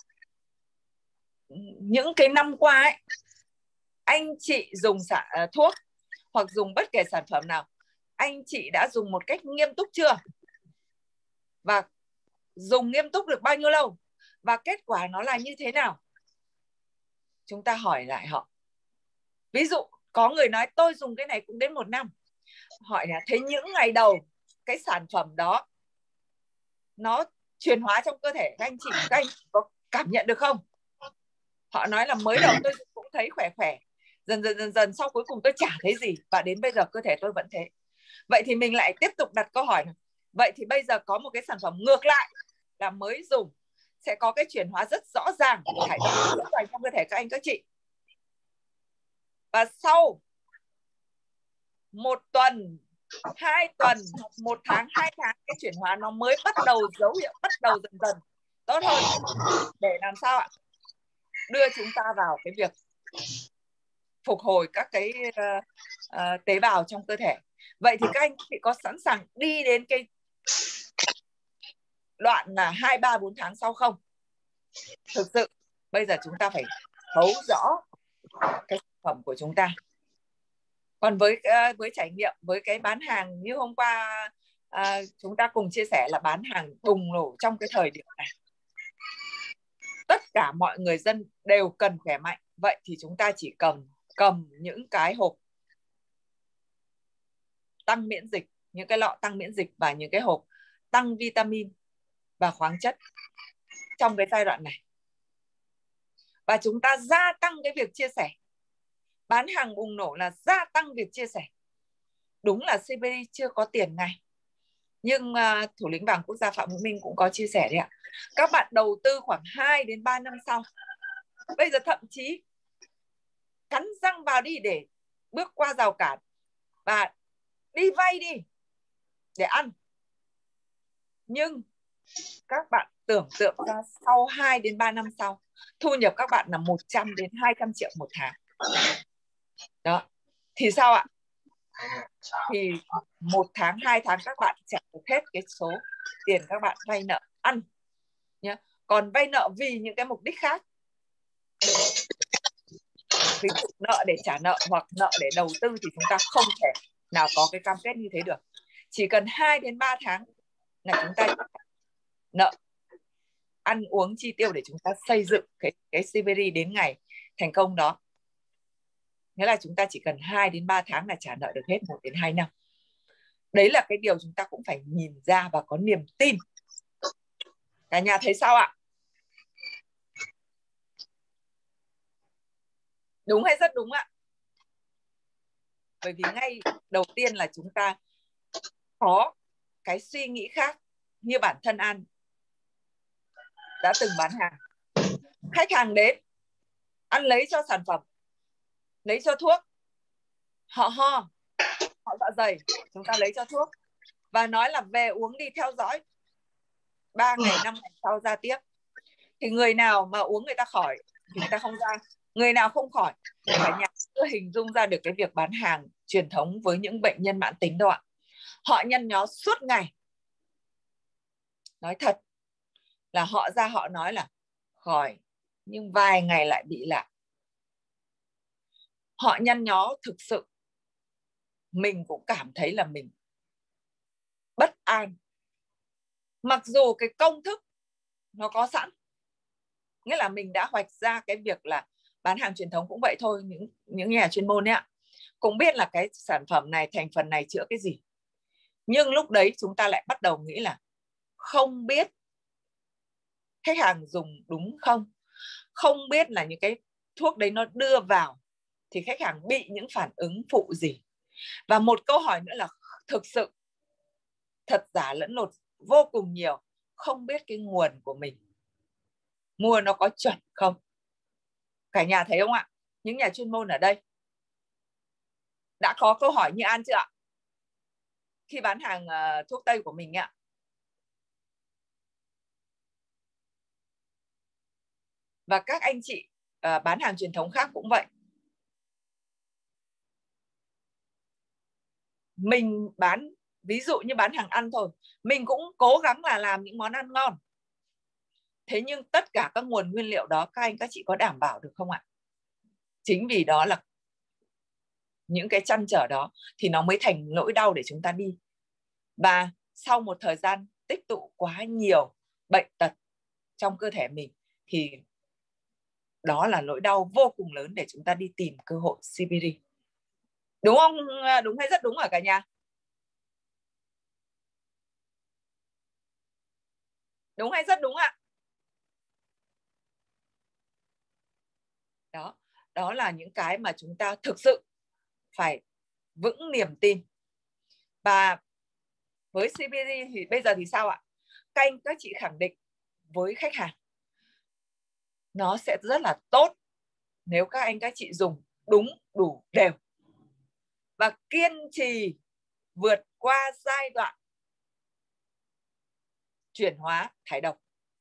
những cái năm qua ấy, anh chị dùng sản, thuốc hoặc dùng bất kể sản phẩm nào, anh chị đã dùng một cách nghiêm túc chưa? Và dùng nghiêm túc được bao nhiêu lâu? Và kết quả nó là như thế nào? Chúng ta hỏi lại họ. Ví dụ có người nói tôi dùng cái này cũng đến một năm. Hỏi là thế những ngày đầu cái sản phẩm đó nó chuyển hóa trong cơ thể các anh chị, các anh có cảm nhận được không? Họ nói là mới đầu tôi cũng thấy khỏe khỏe, dần dần dần dần sau cuối cùng tôi chả thấy gì, và đến bây giờ cơ thể tôi vẫn thế. Vậy thì mình lại tiếp tục đặt câu hỏi, vậy thì bây giờ có một cái sản phẩm ngược lại là mới dùng sẽ có cái chuyển hóa rất rõ ràng, thải độc rất ràng trong cơ thể các anh các chị. Và sau một tuần, hai tuần, một tháng, hai tháng, cái chuyển hóa nó mới bắt đầu dấu hiệu, bắt đầu dần dần tốt hơn. Để làm sao ạ? Đưa chúng ta vào cái việc phục hồi các cái uh, uh, tế bào trong cơ thể. Vậy thì các anh chị có sẵn sàng đi đến cái đoạn là hai, ba, bốn tháng sau không? Thực sự bây giờ chúng ta phải thấu rõ cái sản phẩm của chúng ta. Còn với uh, với trải nghiệm, với cái bán hàng như hôm qua uh, chúng ta cùng chia sẻ là bán hàng bùng nổ trong cái thời điểm này. Tất cả mọi người dân đều cần khỏe mạnh. Vậy thì chúng ta chỉ cầm cầm những cái hộp tăng miễn dịch, những cái lọ tăng miễn dịch và những cái hộp tăng vitamin và khoáng chất trong cái giai đoạn này. Và chúng ta gia tăng cái việc chia sẻ. Bán hàng bùng nổ là gia tăng việc chia sẻ. Đúng là xê bê đê chưa có tiền ngay, nhưng uh, thủ lĩnh vàng quốc gia Phạm Hữu Minh cũng có chia sẻ đấy ạ. Các bạn đầu tư khoảng hai đến ba năm sau. Bây giờ thậm chí cắn răng vào đi để bước qua rào cản và đi vay đi để ăn. Nhưng các bạn tưởng tượng ra sau hai đến ba năm sau, thu nhập các bạn là một trăm đến hai trăm triệu một tháng. Đó. Thì sao ạ? Thì một tháng, hai tháng các bạn trả được hết cái số tiền các bạn vay nợ ăn nhé. Còn vay nợ vì những cái mục đích khác, ví dụ nợ để trả nợ hoặc nợ để đầu tư, thì chúng ta không thể nào có cái cam kết như thế được. Chỉ cần hai đến ba tháng là chúng ta nợ ăn uống chi tiêu để chúng ta xây dựng cái, cái xê bê đê đến ngày thành công đó. Nghĩa là chúng ta chỉ cần hai đến ba tháng là trả nợ được hết một đến hai năm. Đấy là cái điều chúng ta cũng phải nhìn ra và có niềm tin. Cả nhà thấy sao ạ? Đúng hay rất đúng ạ? Bởi vì ngay đầu tiên là chúng ta có cái suy nghĩ khác. Như bản thân An đã từng bán hàng. Khách hàng đến, An lấy cho sản phẩm, lấy cho thuốc, họ ho, họ dạ dày, chúng ta lấy cho thuốc và nói là về uống đi, theo dõi ba ngày năm ngày sau ra tiếp. Thì người nào mà uống người ta khỏi thì người ta không ra, người nào không khỏi. Cả nhà chưa hình dung ra được cái việc bán hàng truyền thống với những bệnh nhân mãn tính đâu ạ. Họ nhăn nhó suốt ngày. Nói thật là họ ra họ nói là khỏi, nhưng vài ngày lại bị lại. Họ nhăn nhó thực sự. Mình cũng cảm thấy là mình bất an. Mặc dù cái công thức nó có sẵn, nghĩa là mình đã hoạch ra cái việc là bán hàng truyền thống cũng vậy thôi, những những nhà chuyên môn ấy ạ, cũng biết là cái sản phẩm này, thành phần này chữa cái gì. Nhưng lúc đấy chúng ta lại bắt đầu nghĩ là không biết khách hàng dùng đúng không, không biết là những cái thuốc đấy nó đưa vào thì khách hàng bị những phản ứng phụ gì. Và một câu hỏi nữa là thực sự thật giả lẫn lộn vô cùng nhiều, không biết cái nguồn của mình mua nó có chuẩn không. Cả nhà thấy không ạ? Những nhà chuyên môn ở đây đã có câu hỏi như An chưa ạ? Khi bán hàng uh, thuốc tây của mình ạ. Và các anh chị uh, bán hàng truyền thống khác cũng vậy. Mình bán, ví dụ như bán hàng ăn thôi, mình cũng cố gắng là làm những món ăn ngon. Thế nhưng tất cả các nguồn nguyên liệu đó các anh các chị có đảm bảo được không ạ? Chính vì đó là những cái trăn trở đó thì nó mới thành nỗi đau để chúng ta đi. Và sau một thời gian tích tụ quá nhiều bệnh tật trong cơ thể mình thì đó là nỗi đau vô cùng lớn để chúng ta đi tìm cơ hội xê bê đê. Đúng không? Đúng hay rất đúng ở cả nhà? Đúng hay rất đúng ạ? Đó, đó là những cái mà chúng ta thực sự phải vững niềm tin. Và với xê bê đê thì bây giờ thì sao ạ? Các anh các chị khẳng định với khách hàng nó sẽ rất là tốt nếu các anh các chị dùng đúng, đủ, đều và kiên trì vượt qua giai đoạn chuyển hóa thải độc.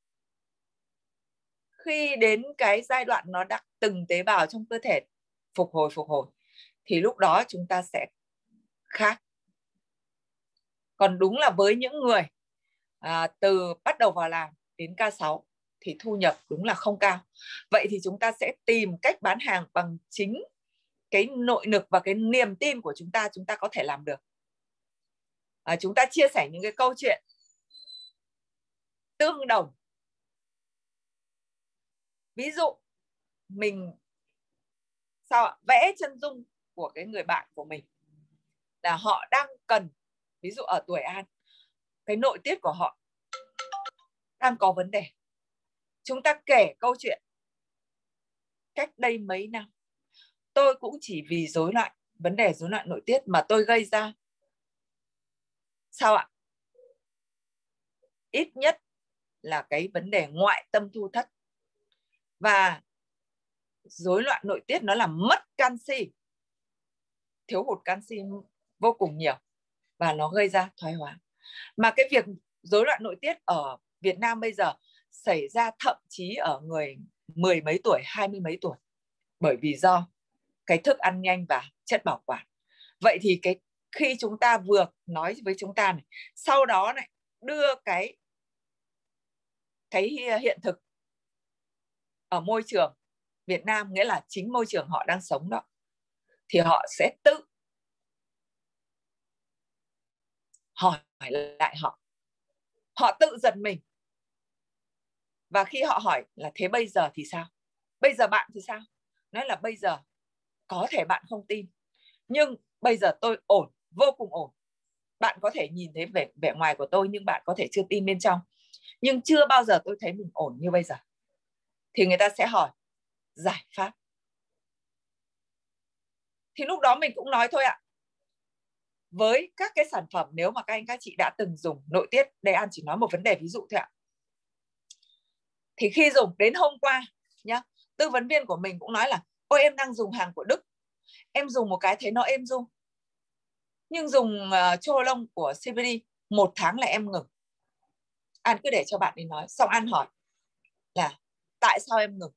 Khi đến cái giai đoạn nó đã từng tế bào trong cơ thể phục hồi phục hồi thì lúc đó chúng ta sẽ khác. Còn đúng là với những người à, từ bắt đầu vào làm đến ca sáu thì thu nhập đúng là không cao. Vậy thì chúng ta sẽ tìm cách bán hàng bằng chính cái nội lực và cái niềm tin của chúng ta, chúng ta có thể làm được. À, chúng ta chia sẻ những cái câu chuyện tương đồng. Ví dụ mình sao ạ? Vẽ chân dung của cái người bạn của mình là họ đang cần, ví dụ ở tuổi An, cái nội tiết của họ đang có vấn đề. Chúng ta kể câu chuyện cách đây mấy năm tôi cũng chỉ vì rối loạn, vấn đề rối loạn nội tiết mà tôi gây ra sao ạ? Ít nhất là cái vấn đề ngoại tâm thu thất. Và rối loạn nội tiết nó làm mất canxi, thiếu hụt canxi vô cùng nhiều và nó gây ra thoái hóa. Mà cái việc rối loạn nội tiết ở Việt Nam bây giờ xảy ra thậm chí ở người mười mấy tuổi, hai mươi mấy tuổi, bởi vì do cái thức ăn nhanh và chất bảo quản. Vậy thì cái khi chúng ta vừa nói với chúng ta này, sau đó này đưa cái cái hiện thực ở môi trường Việt Nam, nghĩa là chính môi trường họ đang sống đó, thì họ sẽ tự hỏi lại họ. Họ tự giật mình. Và khi họ hỏi là thế bây giờ thì sao? Bây giờ bạn thì sao? Nói là bây giờ có thể bạn không tin, nhưng bây giờ tôi ổn, vô cùng ổn. Bạn có thể nhìn thấy vẻ, vẻ ngoài của tôi nhưng bạn có thể chưa tin bên trong. Nhưng chưa bao giờ tôi thấy mình ổn như bây giờ. Thì người ta sẽ hỏi giải pháp. Thì lúc đó mình cũng nói thôi ạ. Với các cái sản phẩm, nếu mà các anh các chị đã từng dùng nội tiết, đây An chỉ nói một vấn đề ví dụ thôi ạ. Thì khi dùng đến hôm qua nhá, tư vấn viên của mình cũng nói là ôi em đang dùng hàng của Đức, em dùng một cái thấy nó êm ru. Nhưng dùng uh, chô lông của xê bê đê một tháng là em ngừng. An cứ để cho bạn đi nói. Xong An hỏi là tại sao em ngừng?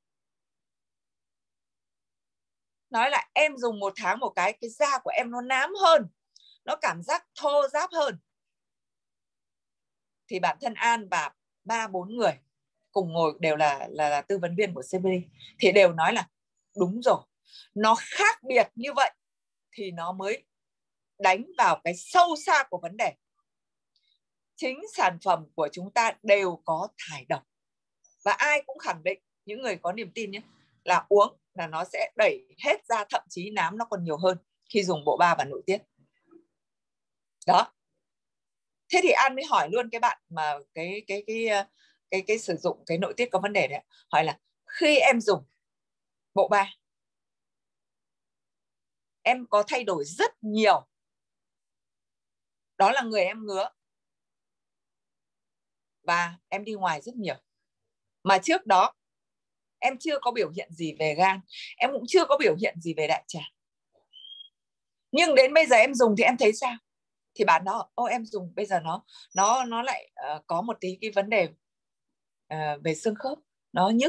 Nói là em dùng một tháng một cái, cái da của em nó nám hơn, nó cảm giác thô ráp hơn. Thì bản thân An và ba bốn người cùng ngồi đều là, là, là tư vấn viên của xê bê đê thì đều nói là đúng rồi, nó khác biệt như vậy thì nó mới đánh vào cái sâu xa của vấn đề. Chính sản phẩm của chúng ta đều có thải độc. Và ai cũng khẳng định, những người có niềm tin nhé, là uống là nó sẽ đẩy hết ra, thậm chí nám nó còn nhiều hơn khi dùng bộ ba và nội tiết. Đó. Thế thì An mới hỏi luôn cái bạn mà cái cái cái cái cái, cái sử dụng cái nội tiết có vấn đề đấy, hỏi là khi em dùng bộ ba em có thay đổi rất nhiều, đó là người em ngứa và em đi ngoài rất nhiều, mà trước đó em chưa có biểu hiện gì về gan, em cũng chưa có biểu hiện gì về đại tràng, nhưng đến bây giờ em dùng thì em thấy sao? Thì bạn đó, ô em dùng bây giờ nó nó nó lại uh, có một tí cái vấn đề uh, về xương khớp, nó nhức.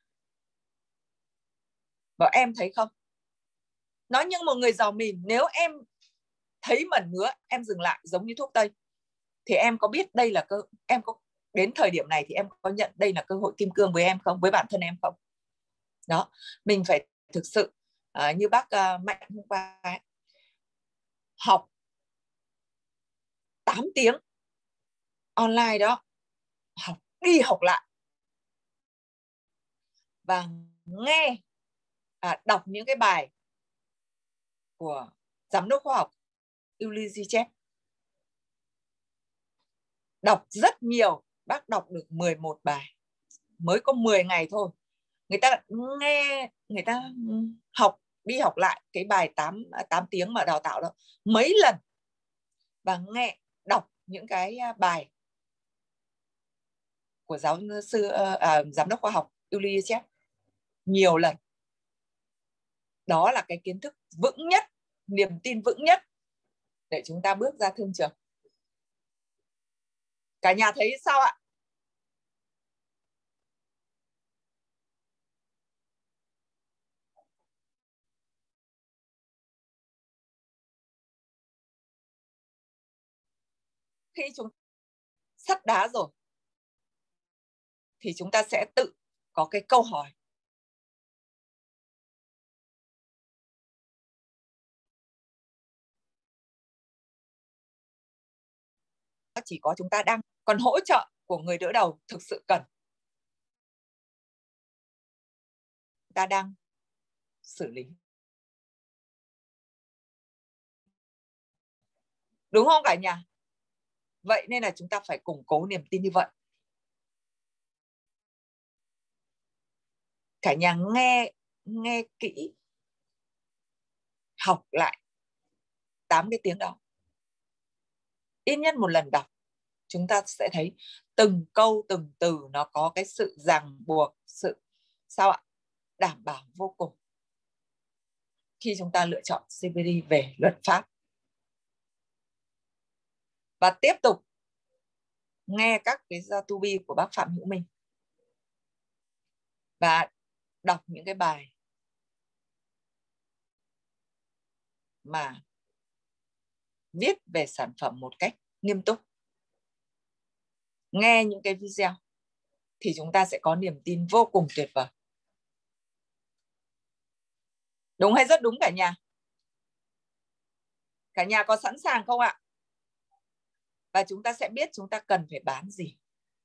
Và em thấy không? Nói như một người giàu mìn, nếu em thấy mẩn ngứa em dừng lại giống như thuốc tây, thì em có biết đây là cơ, em có đến thời điểm này thì em có nhận đây là cơ hội kim cương với em không, với bản thân em không? Đó, mình phải thực sự uh, như bác uh, Mạnh hôm qua ấy, học tám tiếng online đó, học đi học lại và nghe à, đọc những cái bài của giám đốc khoa học Ulysses. Đọc rất nhiều, bác đọc được mười một bài, mới có mười ngày thôi. Người ta nghe, người ta học, đi học lại cái bài tám, tám tiếng mà đào tạo đó mấy lần, và nghe, đọc những cái bài của giáo sư à, giám đốc khoa học Ulysses nhiều lần. Đó là cái kiến thức vững nhất, niềm tin vững nhất để chúng ta bước ra thương trường. Cả nhà thấy sao ạ? Khi chúng sắt đá rồi thì chúng ta sẽ tự có cái câu hỏi. Chỉ có chúng ta đang, còn hỗ trợ của người đỡ đầu thực sự cần. Ta đang xử lý. Đúng không cả nhà? Vậy nên là chúng ta phải củng cố niềm tin như vậy. Cả nhà nghe, nghe kỹ, học lại tám cái tiếng đó. Ít nhất một lần đọc, chúng ta sẽ thấy từng câu, từng từ nó có cái sự ràng buộc, sự sao ạ? Đảm bảo vô cùng. Khi chúng ta lựa chọn xê bê đê về luật pháp. Và tiếp tục nghe các cái to be của bác Phạm Hữu Minh. Và đọc những cái bài mà viết về sản phẩm một cách nghiêm túc. Nghe những cái video thì chúng ta sẽ có niềm tin vô cùng tuyệt vời. Đúng hay rất đúng cả nhà? Cả nhà có sẵn sàng không ạ? Và chúng ta sẽ biết chúng ta cần phải bán gì.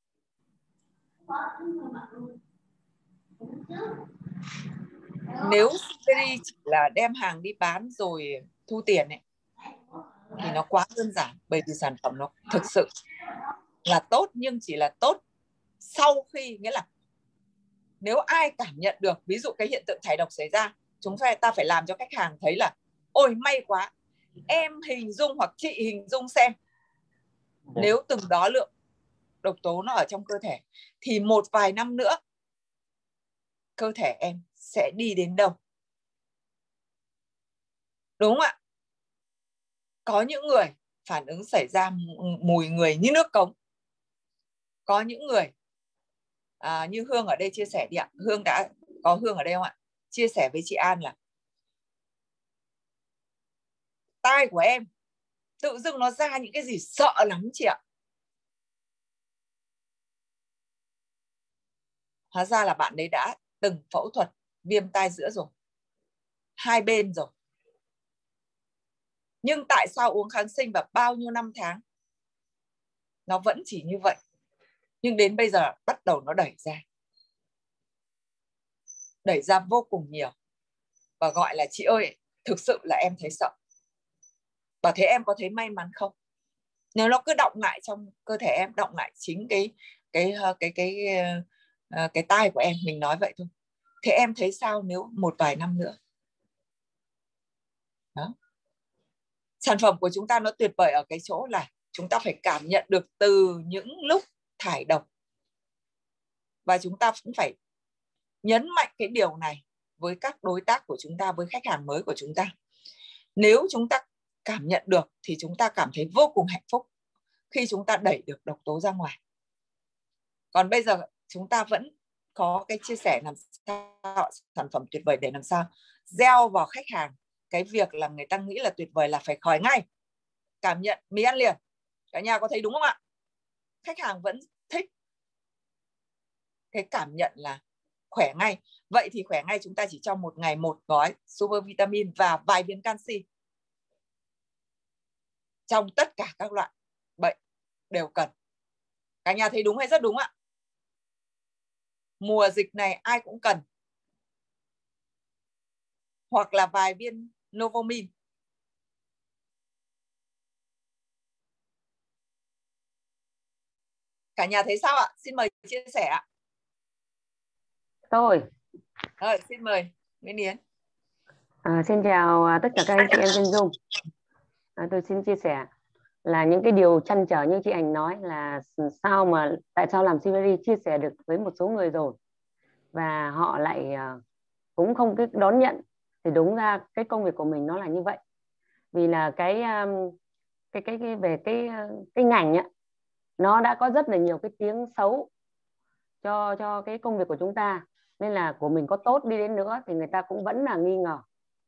Nếu xê bê đê chỉ là đem hàng đi bán rồi thu tiền ấy, thì nó quá đơn giản. Bởi vì sản phẩm nó thực sự là tốt, nhưng chỉ là tốt sau khi, nghĩa là nếu ai cảm nhận được, ví dụ cái hiện tượng thải độc xảy ra, chúng ta phải làm cho khách hàng thấy là ôi may quá, em hình dung hoặc chị hình dung xem, nếu từng đó lượng độc tố nó ở trong cơ thể thì một vài năm nữa cơ thể em sẽ đi đến đâu. Đúng không ạ? Có những người phản ứng xảy ra mùi người như nước cống. Có những người à, như Hương ở đây chia sẻ đi ạ. Hương đã có Hương ở đây không ạ? Chia sẻ với chị An là tai của em tự dưng nó ra những cái gì sợ lắm chị ạ. Hóa ra là bạn đấy đã từng phẫu thuật viêm tai giữa rồi, hai bên rồi. Nhưng tại sao uống kháng sinh và bao nhiêu năm tháng nó vẫn chỉ như vậy? Nhưng đến bây giờ bắt đầu nó đẩy ra. Đẩy ra vô cùng nhiều. Và gọi là chị ơi, thực sự là em thấy sợ. Và thế em có thấy may mắn không? Nếu nó cứ đọng lại trong cơ thể em, đọng lại chính cái cái cái cái cái, cái tai của em, mình nói vậy thôi. Thế em thấy sao nếu một vài năm nữa? Đó. Sản phẩm của chúng ta nó tuyệt vời ở cái chỗ là chúng ta phải cảm nhận được từ những lúc thải độc. Và chúng ta cũng phải nhấn mạnh cái điều này với các đối tác của chúng ta, với khách hàng mới của chúng ta. Nếu chúng ta cảm nhận được thì chúng ta cảm thấy vô cùng hạnh phúc khi chúng ta đẩy được độc tố ra ngoài. Còn bây giờ chúng ta vẫn có cái chia sẻ làm sao sản phẩm tuyệt vời để làm sao gieo vào khách hàng cái việc là người ta nghĩ là tuyệt vời là phải khỏi ngay, cảm nhận mì ăn liền. Cả nhà có thấy đúng không ạ? Khách hàng vẫn thích cái cảm nhận là khỏe ngay. Vậy thì khỏe ngay chúng ta chỉ trong một ngày một gói super vitamin và vài viên canxi. Trong tất cả các loại bệnh đều cần. Cả nhà thấy đúng hay rất đúng ạ? Mùa dịch này ai cũng cần. Hoặc là vài viên Novomin. Cả nhà thấy sao ạ? Xin mời chia sẻ ạ. Tôi. Rồi, xin mời Nguyễn Yến. À, xin chào tất cả các anh chị em trên Zoom. À, tôi xin chia sẻ là những cái điều trăn trở như chị Ảnh nói là sao mà tại sao làm Silvery chia sẻ được với một số người rồi và họ lại uh, cũng không cái đón nhận, thì đúng ra cái công việc của mình nó là như vậy. Vì là cái um, cái cái cái về cái cái ngành ấy, nó đã có rất là nhiều cái tiếng xấu cho cho cái công việc của chúng ta, nên là của mình có tốt đi đến nữa thì người ta cũng vẫn là nghi ngờ.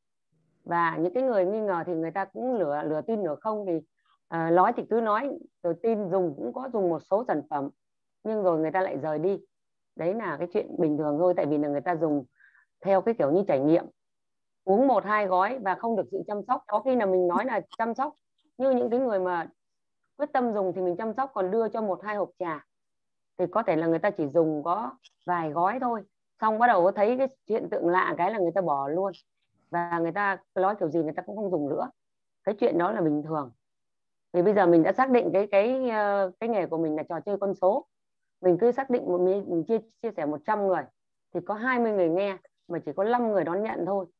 Và những cái người nghi ngờ thì người ta cũng lửa lửa tin nửa không, thì uh, nói thì cứ nói rồi tin, dùng cũng có dùng một số sản phẩm nhưng rồi người ta lại rời đi. Đấy là cái chuyện bình thường thôi, tại vì là người ta dùng theo cái kiểu như trải nghiệm, uống một hai gói và không được sự chăm sóc. Có khi là mình nói là chăm sóc, như những cái người mà quyết tâm dùng thì mình chăm sóc, còn đưa cho một hai hộp trà thì có thể là người ta chỉ dùng có vài gói thôi, xong bắt đầu có thấy cái hiện tượng lạ cái là người ta bỏ luôn, và người ta nói kiểu gì người ta cũng không dùng nữa. Cái chuyện đó là bình thường. Vì bây giờ mình đã xác định cái cái cái nghề của mình là trò chơi con số. Mình cứ xác định một mình chia chia sẻ một trăm người thì có hai mươi người nghe mà chỉ có năm người đón nhận thôi.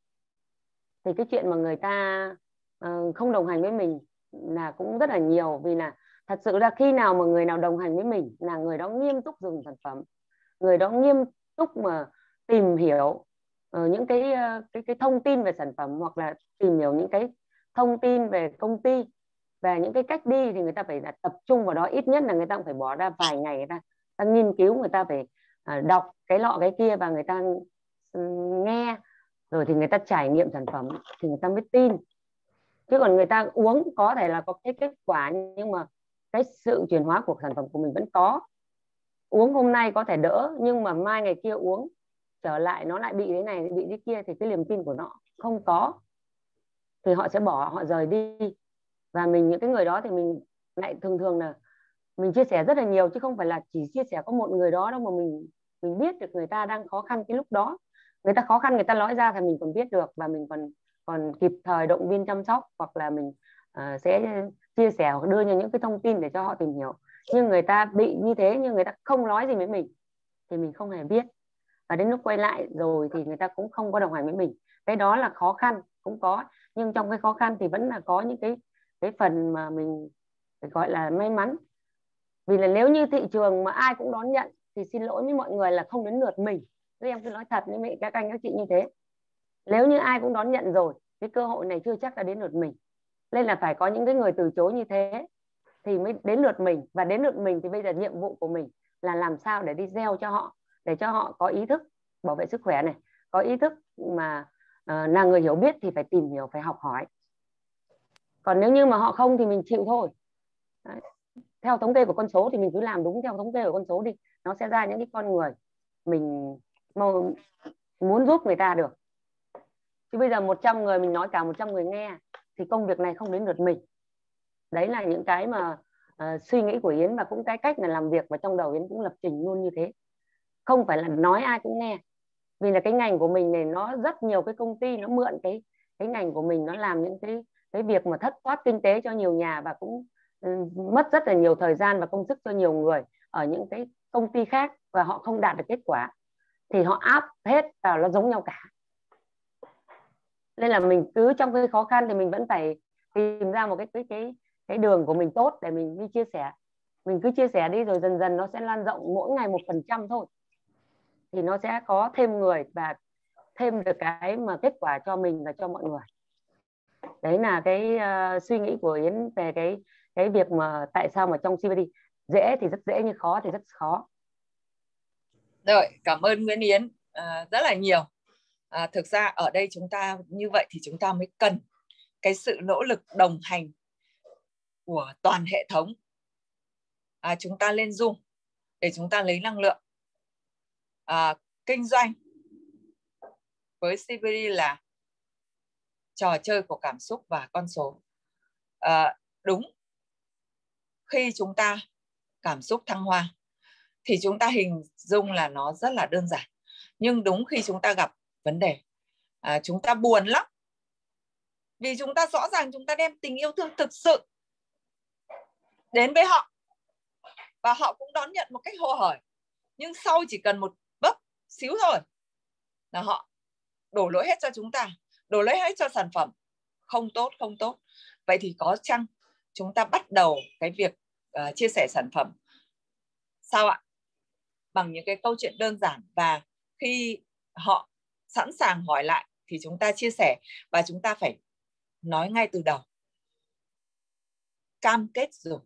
Thì cái chuyện mà người ta uh, không đồng hành với mình là cũng rất là nhiều. Vì là thật sự ra khi nào mà người nào đồng hành với mình là người đó nghiêm túc dùng sản phẩm, người đó nghiêm túc mà tìm hiểu uh, những cái, uh, cái cái thông tin về sản phẩm, hoặc là tìm hiểu những cái thông tin về công ty, về những cái cách đi, thì người ta phải tập trung vào đó. Ít nhất là người ta cũng phải bỏ ra vài ngày, người ta, người ta nghiên cứu, người ta phải uh, đọc cái lọ cái kia, và người ta uh, nghe rồi thì người ta trải nghiệm sản phẩm thì người ta mới tin. Chứ còn người ta uống có thể là có cái kết quả, nhưng mà cái sự chuyển hóa của sản phẩm của mình vẫn có. Uống hôm nay có thể đỡ, nhưng mà mai ngày kia uống trở lại nó lại bị thế này bị thế kia, thì cái niềm tin của nó không có, thì họ sẽ bỏ, họ rời đi. Và mình, những cái người đó thì mình lại thường thường là mình chia sẻ rất là nhiều, chứ không phải là chỉ chia sẻ có một người đó đâu, mà mình mình biết được người ta đang khó khăn cái lúc đó. Người ta khó khăn người ta nói ra thì mình còn biết được, và mình còn còn kịp thời động viên chăm sóc, hoặc là mình uh, sẽ chia sẻ hoặc đưa những cái thông tin để cho họ tìm hiểu. Nhưng người ta bị như thế nhưng người ta không nói gì với mình thì mình không hề biết, và đến lúc quay lại rồi thì người ta cũng không có đồng hành với mình. Cái đó là khó khăn cũng có, nhưng trong cái khó khăn thì vẫn là có những cái cái phần mà mình phải gọi là may mắn. Vì là nếu như thị trường mà ai cũng đón nhận thì xin lỗi với mọi người là không đến lượt mình. Thế em cứ nói thật với mẹ các anh các chị như thế. Nếu như ai cũng đón nhận rồi, cái cơ hội này chưa chắc đã đến lượt mình. Nên là phải có những cái người từ chối như thế thì mới đến lượt mình. Và đến lượt mình thì bây giờ nhiệm vụ của mình là làm sao để đi gieo cho họ, để cho họ có ý thức bảo vệ sức khỏe này, có ý thức mà uh, là người hiểu biết thì phải tìm hiểu, phải học hỏi. Còn nếu như mà họ không thì mình chịu thôi. Đấy. Theo thống kê của con số thì mình cứ làm đúng theo thống kê của con số đi, nó sẽ ra những cái con người mình muốn giúp người ta được. Chứ bây giờ một trăm người mình nói cả một trăm người nghe thì công việc này không đến lượt mình. Đấy là những cái mà uh, suy nghĩ của Yến, và cũng cái cách là làm việc, và trong đầu Yến cũng lập trình luôn như thế. Không phải là nói ai cũng nghe. Vì là cái ngành của mình này nó rất nhiều cái công ty nó mượn cái cái ngành của mình, nó làm những cái cái việc mà thất thoát kinh tế cho nhiều nhà, và cũng um, mất rất là nhiều thời gian và công sức cho nhiều người ở những cái công ty khác, và họ không đạt được kết quả thì họ áp hết vào nó giống nhau cả. Nên là mình cứ trong cái khó khăn thì mình vẫn phải tìm ra một cái cái cái cái đường của mình tốt để mình đi chia sẻ. Mình cứ chia sẻ đi rồi dần dần nó sẽ lan rộng, mỗi ngày một phần trăm thôi thì nó sẽ có thêm người và thêm được cái mà kết quả cho mình và cho mọi người. Đấy là cái uh, suy nghĩ của Yến về cái cái việc mà tại sao mà trong xê pê đê dễ thì rất dễ, nhưng khó thì rất khó. Rồi, cảm ơn Nguyễn Yến à, rất là nhiều. À, thực ra ở đây chúng ta như vậy thì chúng ta mới cần cái sự nỗ lực đồng hành của toàn hệ thống. À, chúng ta lên Zoom để chúng ta lấy năng lượng. À, kinh doanh với xê pê đê là trò chơi của cảm xúc và con số. À, đúng, khi chúng ta cảm xúc thăng hoa thì chúng ta hình dung là nó rất là đơn giản. Nhưng đúng khi chúng ta gặp vấn đề, à, chúng ta buồn lắm. Vì chúng ta rõ ràng chúng ta đem tình yêu thương thực sự đến với họ, và họ cũng đón nhận một cách hồ hởi. Nhưng sau chỉ cần một bấp xíu thôi là họ đổ lỗi hết cho chúng ta, đổ lỗi hết cho sản phẩm. Không tốt, không tốt. Vậy thì có chăng chúng ta bắt đầu cái việc uh, chia sẻ sản phẩm sao ạ? Bằng những cái câu chuyện đơn giản, và khi họ sẵn sàng hỏi lại thì chúng ta chia sẻ, và chúng ta phải nói ngay từ đầu, cam kết dùng.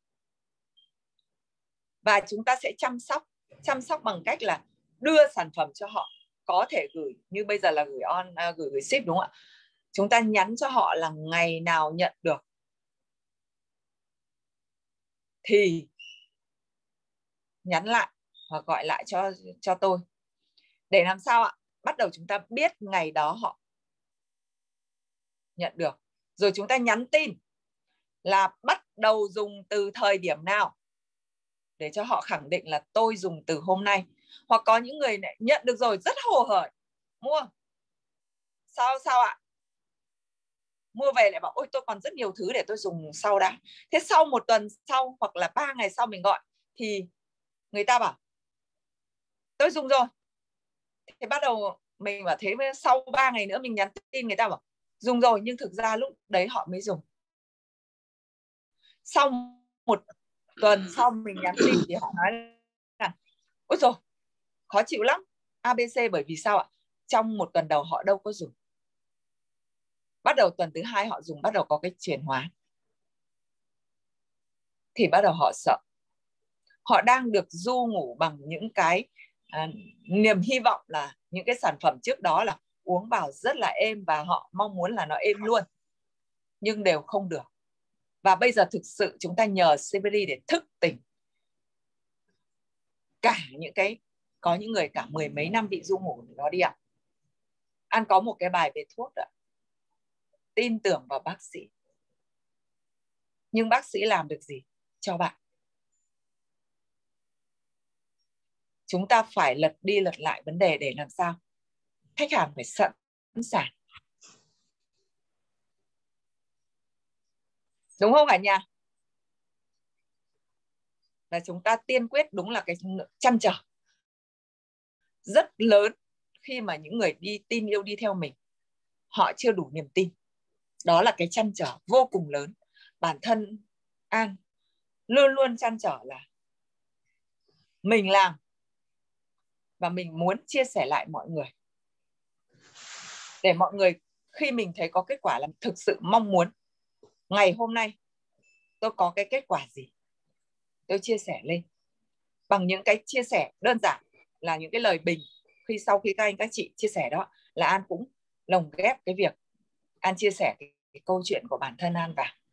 Và chúng ta sẽ chăm sóc, chăm sóc bằng cách là đưa sản phẩm cho họ, có thể gửi như bây giờ là gửi on, à, gửi, gửi ship đúng không ạ? Chúng ta nhắn cho họ là ngày nào nhận được thì nhắn lại hoặc gọi lại cho cho tôi, để làm sao ạ? Bắt đầu chúng ta biết ngày đó họ nhận được, rồi chúng ta nhắn tin là bắt đầu dùng từ thời điểm nào, để cho họ khẳng định là tôi dùng từ hôm nay. Hoặc có những người này nhận được rồi rất hồ hởi mua, sao sao ạ? Mua về lại bảo ôi tôi còn rất nhiều thứ để tôi dùng sau đã. Thế sau một tuần sau hoặc là ba ngày sau mình gọi thì người ta bảo tôi dùng rồi. Thế bắt đầu mình bảo thế sau ba ngày nữa mình nhắn tin người ta bảo dùng rồi, nhưng thực ra lúc đấy họ mới dùng. Sau một tuần sau mình nhắn tin thì họ nói là ôi rồi khó chịu lắm a bê xê, bởi vì sao ạ? Trong một tuần đầu họ đâu có dùng. Bắt đầu tuần thứ hai họ dùng, bắt đầu có cái chuyển hóa, thì bắt đầu họ sợ. Họ đang được du ngủ bằng những cái à, niềm hy vọng là những cái sản phẩm trước đó là uống vào rất là êm, và họ mong muốn là nó êm luôn, nhưng đều không được. Và bây giờ thực sự chúng ta nhờ xê pê đê để thức tỉnh cả những cái, có những người cả mười mấy năm bị du ngủ đó đi ạ. An có một cái bài về thuốc ạ, tin tưởng vào bác sĩ. Nhưng bác sĩ làm được gì cho bạn? Chúng ta phải lật đi lật lại vấn đề để làm sao khách hàng phải sẵn sàng. Đúng không cả nhà? Và chúng ta tiên quyết đúng là cái trăn trở rất lớn khi mà những người đi tin yêu đi theo mình, họ chưa đủ niềm tin. Đó là cái trăn trở vô cùng lớn. Bản thân An luôn luôn trăn trở là mình làm và mình muốn chia sẻ lại mọi người, để mọi người khi mình thấy có kết quả là thực sự mong muốn ngày hôm nay tôi có cái kết quả gì, tôi chia sẻ lên bằng những cái chia sẻ đơn giản là những cái lời bình. Khi sau khi các anh các chị chia sẻ đó là An cũng lồng ghép cái việc An chia sẻ cái, cái câu chuyện của bản thân An vào.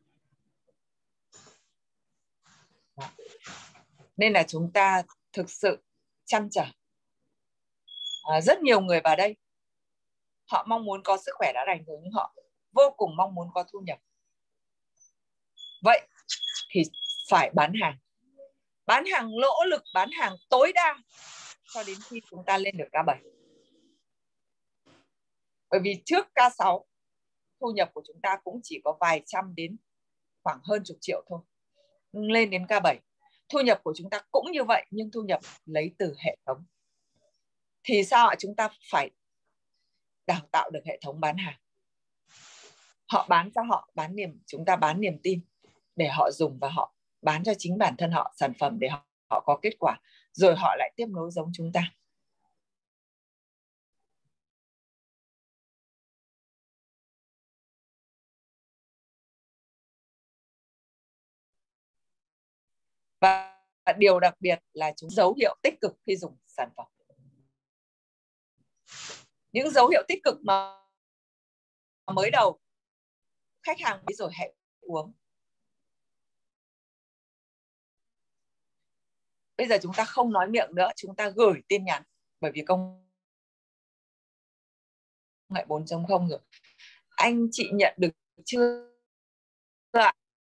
Đó. Nên là chúng ta thực sự chăn trở. À, rất nhiều người vào đây họ mong muốn có sức khỏe đã lành rồi, nhưng họ vô cùng mong muốn có thu nhập. Vậy thì phải bán hàng. Bán hàng lỗ lực, bán hàng tối đa cho đến khi chúng ta lên được K bảy. Bởi vì trước K sáu thu nhập của chúng ta cũng chỉ có vài trăm đến khoảng hơn chục triệu thôi. Lên đến K bảy thu nhập của chúng ta cũng như vậy, nhưng thu nhập lấy từ hệ thống. Thì sao ạ? Chúng ta phải đào tạo được hệ thống bán hàng. Họ bán cho họ, bán niềm, chúng ta bán niềm tin để họ dùng, và họ bán cho chính bản thân họ sản phẩm để họ, họ có kết quả, rồi họ lại tiếp nối giống chúng ta. Và điều đặc biệt là chúng dấu hiệu tích cực khi dùng sản phẩm. Những dấu hiệu tích cực mà mới đầu khách hàng biết rồi hãy uống. Bây giờ chúng ta không nói miệng nữa, chúng ta gửi tin nhắn. Bởi vì công nghệ bốn chấm không rồi. Anh chị nhận được chưa ạ?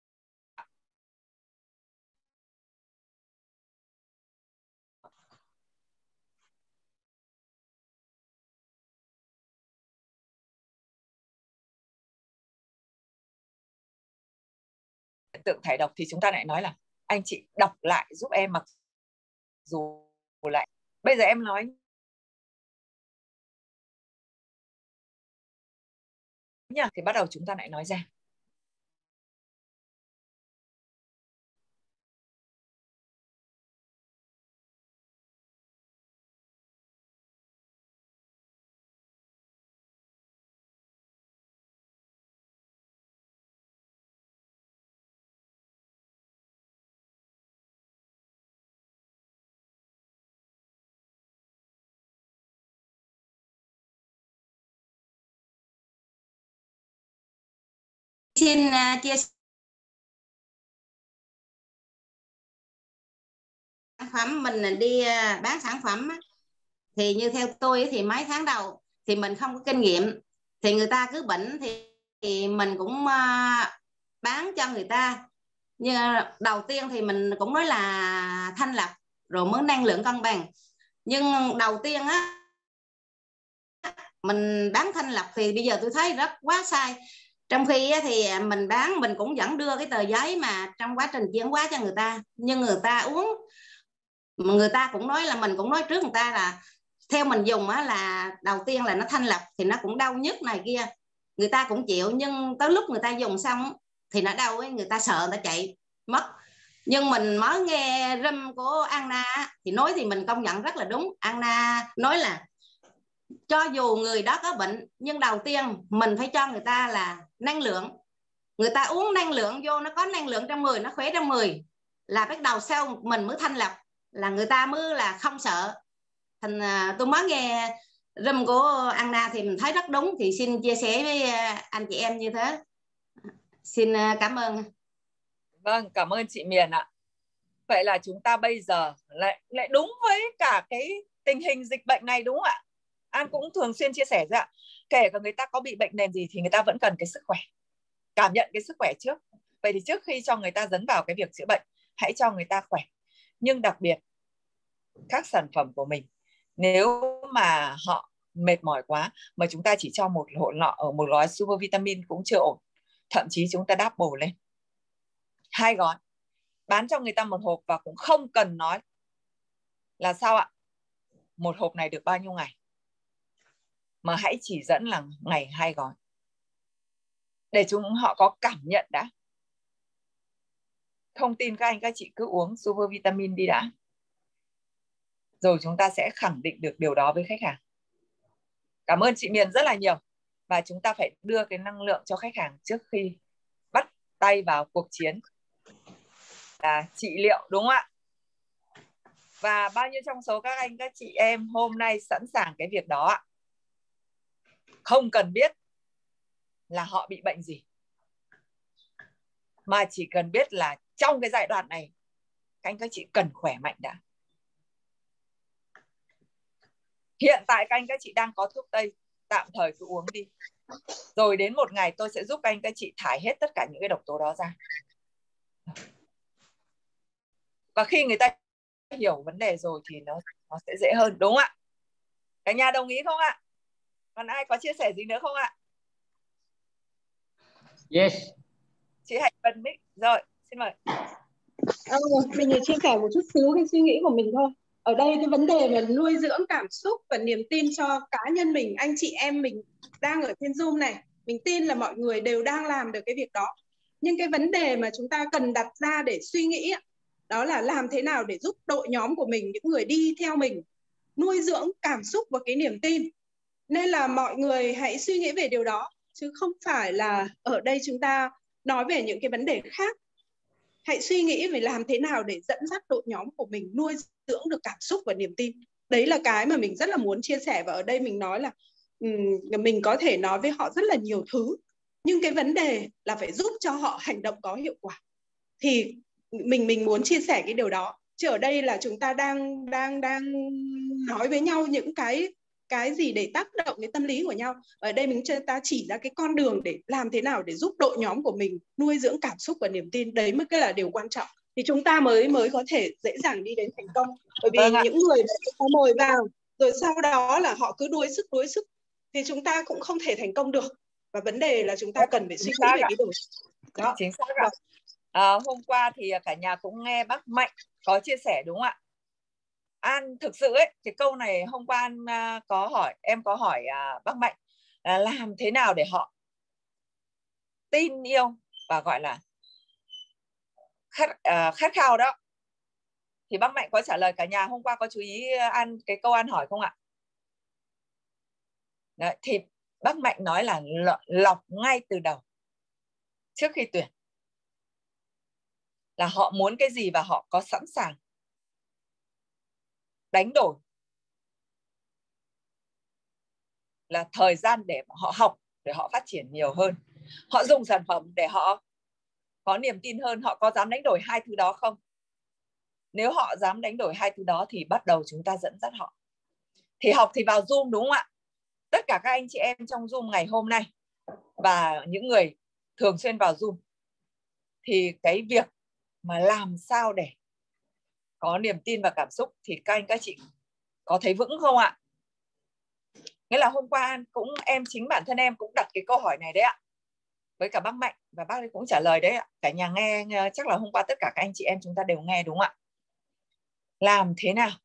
Hiện tượng thải độc thì chúng ta lại nói là anh chị đọc lại giúp em, mặc dù lại bây giờ em nói nhá, thì bắt đầu chúng ta lại nói ra. Xin uh, chia sẻ sản phẩm. Mình đi uh, bán sản phẩm á, thì như theo tôi thì mấy tháng đầu thì mình không có kinh nghiệm, thì người ta cứ bệnh thì, thì mình cũng uh, bán cho người ta. Nhưng đầu tiên thì mình cũng nói là thanh lọc rồi mới năng lượng cân bằng. Nhưng đầu tiên á mình bán thanh lọc thì bây giờ tôi thấy rất quá sai. Trong khi thì mình bán, mình cũng vẫn đưa cái tờ giấy mà trong quá trình chuyển hóa cho người ta, nhưng người ta uống, người ta cũng nói là mình cũng nói trước người ta là theo mình dùng á, là đầu tiên là nó thanh lọc thì nó cũng đau nhức này kia, người ta cũng chịu. Nhưng tới lúc người ta dùng xong thì nó đau ấy, người ta sợ, người ta chạy mất. Nhưng mình mới nghe râm của Anna thì nói thì mình công nhận rất là đúng. Anna nói là cho dù người đó có bệnh, nhưng đầu tiên mình phải cho người ta là năng lượng. Người ta uống năng lượng vô, nó có năng lượng trong người, nó khỏe trong người, là bắt đầu sau mình mới thanh lọc, là người ta mới là không sợ. Thành tôi mới nghe râm của Anna thì mình thấy rất đúng, thì xin chia sẻ với anh chị em như thế. Xin cảm ơn. Vâng, cảm ơn chị Miền ạ. Vậy là chúng ta bây giờ lại lại đúng với cả cái tình hình dịch bệnh này, đúng không ạ? An cũng thường xuyên chia sẻ ra, kể cả người ta có bị bệnh nền gì thì người ta vẫn cần cái sức khỏe, cảm nhận cái sức khỏe trước. Vậy thì trước khi cho người ta dấn vào cái việc chữa bệnh, hãy cho người ta khỏe. Nhưng đặc biệt các sản phẩm của mình, nếu mà họ mệt mỏi quá mà chúng ta chỉ cho một hộp lọ ở một gói super vitamin cũng chưa ổn, thậm chí chúng ta double lên hai gói, bán cho người ta một hộp và cũng không cần nói là sao ạ, một hộp này được bao nhiêu ngày, mà hãy chỉ dẫn là ngày hai gói để chúng họ có cảm nhận đã. Thông tin các anh các chị cứ uống super vitamin đi đã, rồi chúng ta sẽ khẳng định được điều đó với khách hàng. Cảm ơn chị Miền rất là nhiều. Và chúng ta phải đưa cái năng lượng cho khách hàng trước khi bắt tay vào cuộc chiến là trị liệu, đúng không ạ? Và bao nhiêu trong số các anh các chị em hôm nay sẵn sàng cái việc đó ạ? Không cần biết là họ bị bệnh gì, mà chỉ cần biết là trong cái giai đoạn này các anh các chị cần khỏe mạnh đã. Hiện tại các anh các chị đang có thuốc tây, tạm thời cứ uống đi. Rồi đến một ngày tôi sẽ giúp các anh các chị thải hết tất cả những cái độc tố đó ra. Và khi người ta hiểu vấn đề rồi thì nó, nó sẽ dễ hơn, đúng không ạ? Cả nhà đồng ý không ạ? Còn ai có chia sẻ gì nữa không ạ? Yes. Chị Hạnh bật mic rồi, xin mời. À, mình chỉ chia sẻ một chút xíu cái suy nghĩ của mình thôi. Ở đây cái vấn đề là nuôi dưỡng cảm xúc và niềm tin cho cá nhân mình, anh chị em mình đang ở trên Zoom này, mình tin là mọi người đều đang làm được cái việc đó. Nhưng cái vấn đề mà chúng ta cần đặt ra để suy nghĩ đó là làm thế nào để giúp đội nhóm của mình, những người đi theo mình, nuôi dưỡng cảm xúc và cái niềm tin. Nên là mọi người hãy suy nghĩ về điều đó, chứ không phải là ở đây chúng ta nói về những cái vấn đề khác. Hãy suy nghĩ về làm thế nào để dẫn dắt đội nhóm của mình nuôi dưỡng được cảm xúc và niềm tin. Đấy là cái mà mình rất là muốn chia sẻ. Và ở đây mình nói là um, mình có thể nói với họ rất là nhiều thứ, nhưng cái vấn đề là phải giúp cho họ hành động có hiệu quả. Thì mình mình muốn chia sẻ cái điều đó. Chứ ở đây là chúng ta đang đang đang nói với nhau những cái cái gì để tác động cái tâm lý của nhau. Ở đây mình ta chỉ ra cái con đường để làm thế nào để giúp đội nhóm của mình nuôi dưỡng cảm xúc và niềm tin. Đấy mới cái là điều quan trọng, thì chúng ta mới mới có thể dễ dàng đi đến thành công. Bởi vì vâng những người mà mời vào rồi sau đó là họ cứ đuối sức đuối sức thì chúng ta cũng không thể thành công được. Và vấn đề là chúng ta cần phải suy nghĩ về cái điều đó. Chính xác ạ. À, hôm qua thì cả nhà cũng nghe bác Mạnh có chia sẻ, đúng không ạ? An thực sự ấy, cái câu này hôm qua An uh, có hỏi, em có hỏi uh, bác Mạnh là làm thế nào để họ tin yêu và gọi là khát, uh, khát khao đó. Thì bác Mạnh có trả lời cả nhà hôm qua, có chú ý An cái câu An hỏi không ạ? Đấy, thì bác Mạnh nói là lọc ngay từ đầu trước khi tuyển, là họ muốn cái gì và họ có sẵn sàng đánh đổi là thời gian để họ học, để họ phát triển nhiều hơn, họ dùng sản phẩm để họ có niềm tin hơn. Họ có dám đánh đổi hai thứ đó không? Nếu họ dám đánh đổi hai thứ đó thì bắt đầu chúng ta dẫn dắt họ. Thì học thì vào Zoom, đúng không ạ? Tất cả các anh chị em trong Zoom ngày hôm nay và những người thường xuyên vào Zoom, thì cái việc mà làm sao để có niềm tin và cảm xúc thì các anh các chị có thấy vững không ạ? Nghĩa là hôm qua cũng em chính bản thân em cũng đặt cái câu hỏi này đấy ạ, với cả bác Mạnh, và bác ấy cũng trả lời đấy ạ. Cả nhà nghe, chắc là hôm qua tất cả các anh chị em chúng ta đều nghe, đúng không ạ? Làm thế nào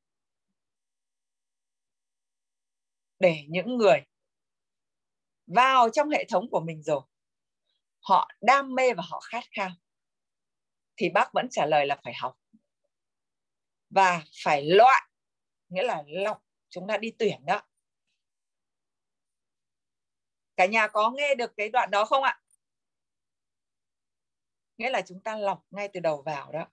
để những người vào trong hệ thống của mình rồi, họ đam mê và họ khát khao, thì bác vẫn trả lời là phải học và phải loại, nghĩa là lọc, chúng ta đi tuyển đó. Cả nhà có nghe được cái đoạn đó không ạ? Nghĩa là chúng ta lọc ngay từ đầu vào đó.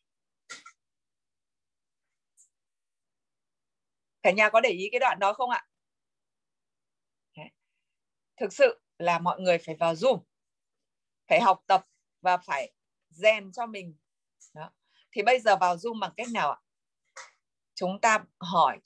Cả nhà có để ý cái đoạn đó không ạ? Thực sự là mọi người phải vào Zoom, phải học tập và phải rèn cho mình đó. Thì bây giờ vào Zoom bằng cách nào ạ? Chúng ta hỏi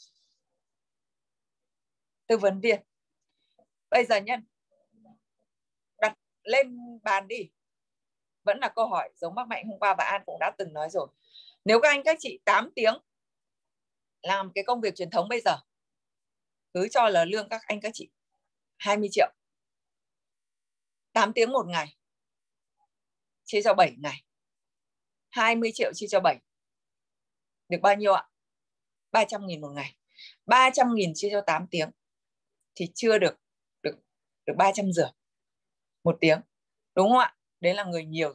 tư vấn viên. Bây giờ nhân đặt lên bàn đi. Vẫn là câu hỏi giống bác Mạnh hôm qua và An cũng đã từng nói rồi. Nếu các anh các chị tám tiếng làm cái công việc truyền thống bây giờ, cứ cho là lương các anh các chị hai mươi triệu. tám tiếng một ngày chia cho bảy ngày, hai mươi triệu chia cho bảy, được bao nhiêu ạ? ba trăm nghìn một ngày. Ba trăm nghìn chia cho tám tiếng thì chưa được được được ba trăm rưỡi một tiếng, đúng không ạ? Đấy là người nhiều.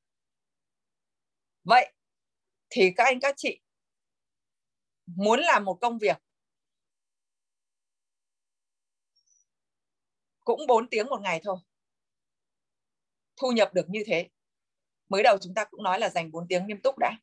Vậy thì các anh các chị muốn làm một công việc cũng bốn tiếng một ngày thôi, thu nhập được như thế, Mới đầu chúng ta cũng nói là dành bốn tiếng nghiêm túc đã.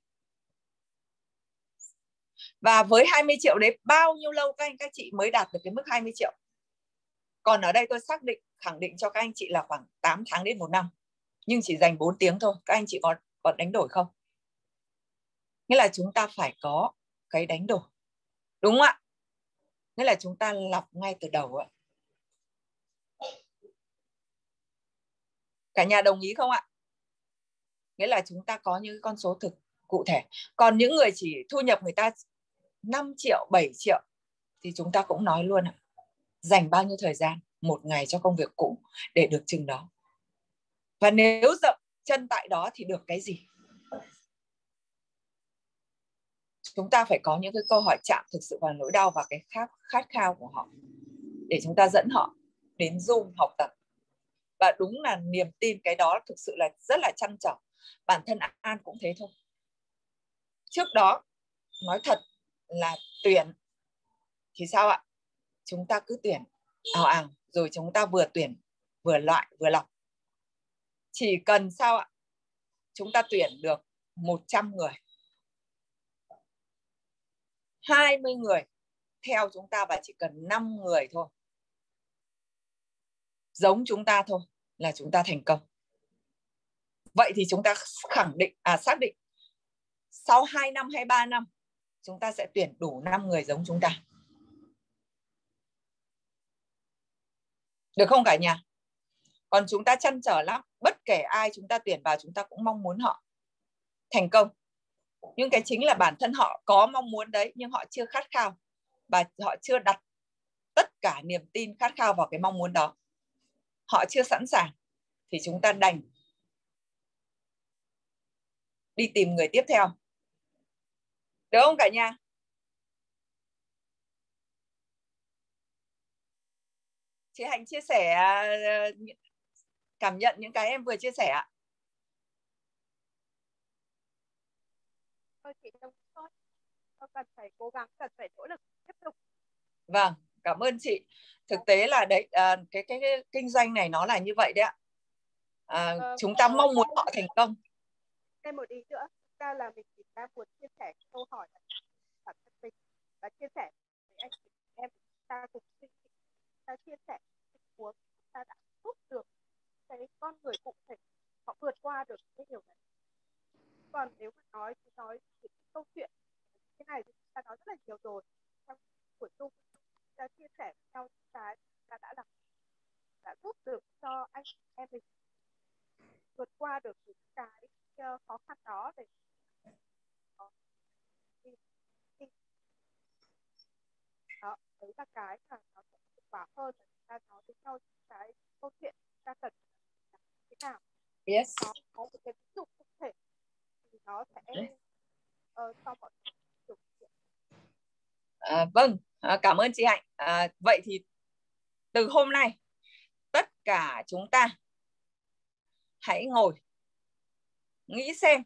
Và với hai mươi triệu đấy bao nhiêu lâu các anh các chị mới đạt được cái mức hai mươi triệu? Còn ở đây tôi xác định, khẳng định cho các anh chị là khoảng tám tháng đến một năm. Nhưng chỉ dành bốn tiếng thôi. Các anh chị có, có đánh đổi không? Nghĩa là chúng ta phải có cái đánh đổi. Đúng không ạ? Nghĩa là chúng ta lọc ngay từ đầu ạ. Cả nhà đồng ý không ạ? Nghĩa là chúng ta có những con số thực cụ thể. Còn những người chỉ thu nhập người ta năm triệu, bảy triệu thì chúng ta cũng nói luôn ạ. Dành bao nhiêu thời gian một ngày cho công việc cũ để được chừng đó. Và nếu dậm chân tại đó thì được cái gì? Chúng ta phải có những cái câu hỏi chạm thực sự vào nỗi đau và cái khát, khát khao của họ để chúng ta dẫn họ đến Zoom học tập. Và đúng là niềm tin cái đó thực sự là rất là trăn trở. Bản thân An cũng thế thôi. Trước đó nói thật là tuyển thì sao ạ? Chúng ta cứ tuyển ào ào rồi chúng ta vừa tuyển vừa loại vừa lọc. Chỉ cần sao ạ? Chúng ta tuyển được một trăm người, hai mươi người theo chúng ta và chỉ cần năm người thôi giống chúng ta thôi là chúng ta thành công. Vậy thì chúng ta khẳng định, à xác định sau hai năm hay ba năm chúng ta sẽ tuyển đủ năm người giống chúng ta. Được không cả nhà? Còn chúng ta trăn trở lắm. Bất kể ai chúng ta tuyển vào chúng ta cũng mong muốn họ thành công. Nhưng cái chính là bản thân họ có mong muốn đấy nhưng họ chưa khát khao. Và họ chưa đặt tất cả niềm tin khát khao vào cái mong muốn đó. Họ chưa sẵn sàng. Thì chúng ta đành đi tìm người tiếp theo. Được không cả nhà? Chị Hạnh chia sẻ cảm nhận những cái em vừa chia sẻ ạ. Thôi chị đồng thôi. Cần phải cố gắng, cần phải nỗ lực tiếp tục. Vâng, cảm ơn chị. Thực tế là đấy à, cái, cái cái kinh doanh này nó là như vậy đấy ạ. À, ờ, chúng ta mong muốn họ thành công. Thêm một ý nữa, ra là mình chỉ đang muốn chia sẻ câu hỏi là bản thân mình và chia sẻ với anh chị em ta cùng suy nghĩ, ta chia sẻ tình huống ta đã giúp được cái con người cụ thể họ vượt qua được cái điều này. Còn nếu mà nói thì nói những câu chuyện cái này thì chúng ta nói rất là nhiều rồi trong buổi chung, ta chia sẻ với nhau những cái ta đã làm, đã giúp được cho anh em mình vượt qua được những cái khó khăn đó để đó, đấy là cái mà nó sẽ hiệu quả hơn là chúng ta nói với nhau những cái câu chuyện chúng ta cần làm thế nào. Yes. Nó có một cái ví dụ cụ thể thì nó sẽ uh, cho mọi người. À, vâng, à, cảm ơn chị Hạnh. À, vậy thì từ hôm nay tất cả chúng ta hãy ngồi nghĩ xem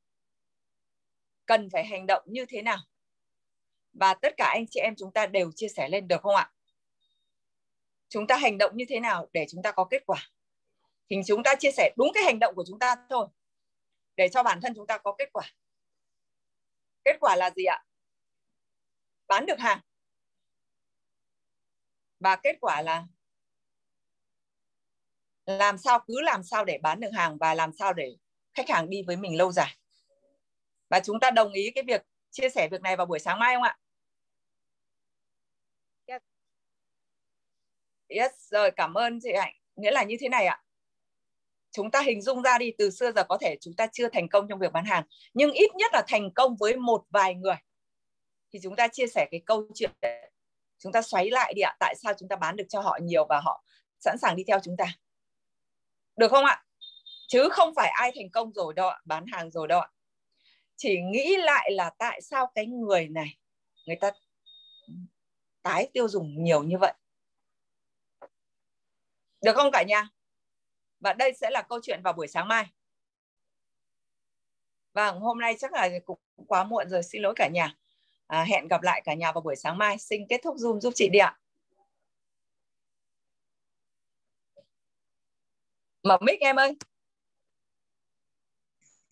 cần phải hành động như thế nào. Và tất cả anh chị em chúng ta đều chia sẻ lên được không ạ? Chúng ta hành động như thế nào để chúng ta có kết quả? Thì chúng ta chia sẻ đúng cái hành động của chúng ta thôi. Để cho bản thân chúng ta có kết quả. Kết quả là gì ạ? Bán được hàng. Và kết quả là làm sao, cứ làm sao để bán được hàng và làm sao để khách hàng đi với mình lâu dài. Và chúng ta đồng ý cái việc chia sẻ việc này vào buổi sáng mai không ạ? Yes. Yes, rồi cảm ơn chị Hạnh. Nghĩa là như thế này ạ. Chúng ta hình dung ra đi, từ xưa giờ có thể chúng ta chưa thành công trong việc bán hàng, nhưng ít nhất là thành công với một vài người. Thì chúng ta chia sẻ cái câu chuyện, chúng ta xoáy lại đi ạ. Tại sao chúng ta bán được cho họ nhiều và họ sẵn sàng đi theo chúng ta. Được không ạ? Chứ không phải ai thành công rồi đâu ạ, bán hàng rồi đâu ạ. Chỉ nghĩ lại là tại sao cái người này người ta tái tiêu dùng nhiều như vậy. Được không cả nhà? Và đây sẽ là câu chuyện vào buổi sáng mai. Vâng, hôm nay chắc là cũng quá muộn rồi, xin lỗi cả nhà. À, hẹn gặp lại cả nhà vào buổi sáng mai. Xin kết thúc Zoom giúp chị đi ạ. Mở mic em ơi.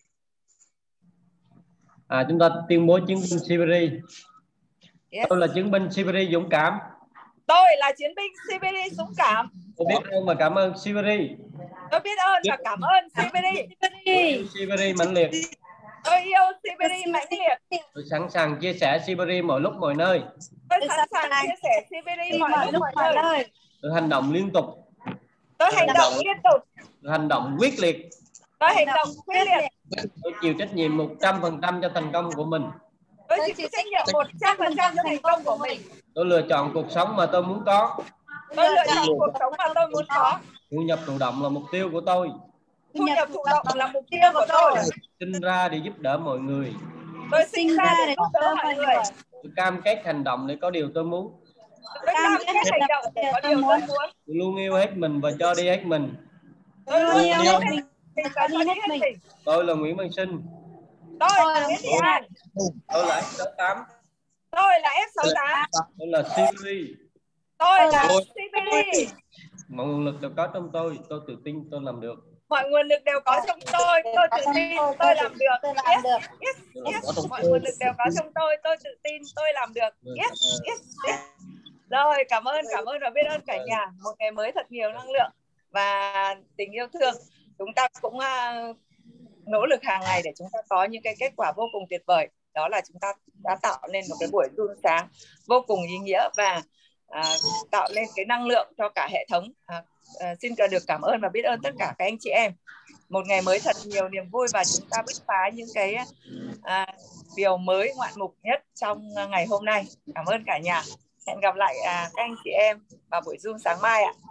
À, chúng ta tuyên bố chiến binh Siberia. Yes. Tôi là chiến binh Siberia dũng cảm. Tôi là chiến binh Siberia dũng cảm. Tôi biết ơn và cảm ơn Siberia. Tôi biết ơn và cảm ơn Siberia. Tôi yêu Siberia mãnh liệt. Tôi yêu Siberia mãnh liệt. Tôi sẵn sàng chia sẻ Siberia mọi lúc mọi nơi. Tôi sẵn sàng chia sẻ Siberia mọi lúc mọi nơi. Tôi hành động liên tục. Tôi hành động liên tục. Tôi hành động quyết liệt. Tôi hành động quyết liệt. Tôi chịu trách nhiệm một trăm phần trăm cho thành công của mình. Tôi chịu trách nhiệm một trăm phần trăm cho thành công của mình. Tôi lựa chọn cuộc sống mà tôi muốn có. Tôi lựa chọn cuộc sống mà tôi muốn có. Thu nhập thụ động là mục tiêu của tôi. Thu nhập thụ động là mục tiêu của tôi. Sinh ra để giúp đỡ mọi người. Tôi sinh ra để giúp đỡ mọi người. Tôi cam kết hành động để có điều tôi muốn. Tôi cam kết hành động để có điều tôi muốn. Tôi luôn yêu hết mình và cho đi hết mình. Tôi luôn yêu hết mình và cho đi hết mình. Tôi là Nguyễn Văn Sinh. Tôi là Nguyễn Thị An. Tôi là F sáu tám. Tôi là F sáu tám. Tôi là Siberia. Tôi là Siberia. Mọi nguồn lực đều có trong tôi. Tôi tự tin tôi làm được. Mọi nguồn lực đều có trong tôi. Tôi tự tin tôi làm được. Yes, yes, yes. Mọi nguồn lực đều có trong tôi. Tôi tự tin tôi làm được. Yes, yes, yes. Rồi, cảm ơn, cảm ơn và biết ơn cả nhà. Một ngày mới thật nhiều năng lượng và tình yêu thương. Chúng ta cũng uh, nỗ lực hàng ngày để chúng ta có những cái kết quả vô cùng tuyệt vời. Đó là chúng ta đã tạo nên một cái buổi run sáng vô cùng ý nghĩa và à, tạo nên cái năng lượng cho cả hệ thống. À, à, xin được cảm ơn và biết ơn tất cả các anh chị em. Một ngày mới thật nhiều niềm vui và chúng ta bứt phá những cái à, điều mới ngoạn mục nhất trong ngày hôm nay. Cảm ơn cả nhà. Hẹn gặp lại à, các anh chị em vào buổi Zoom sáng mai ạ.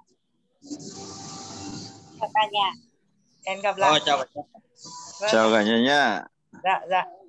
Chào cả nhà. Hẹn gặp lại. Chào cả nhà nhé. Dạ, dạ.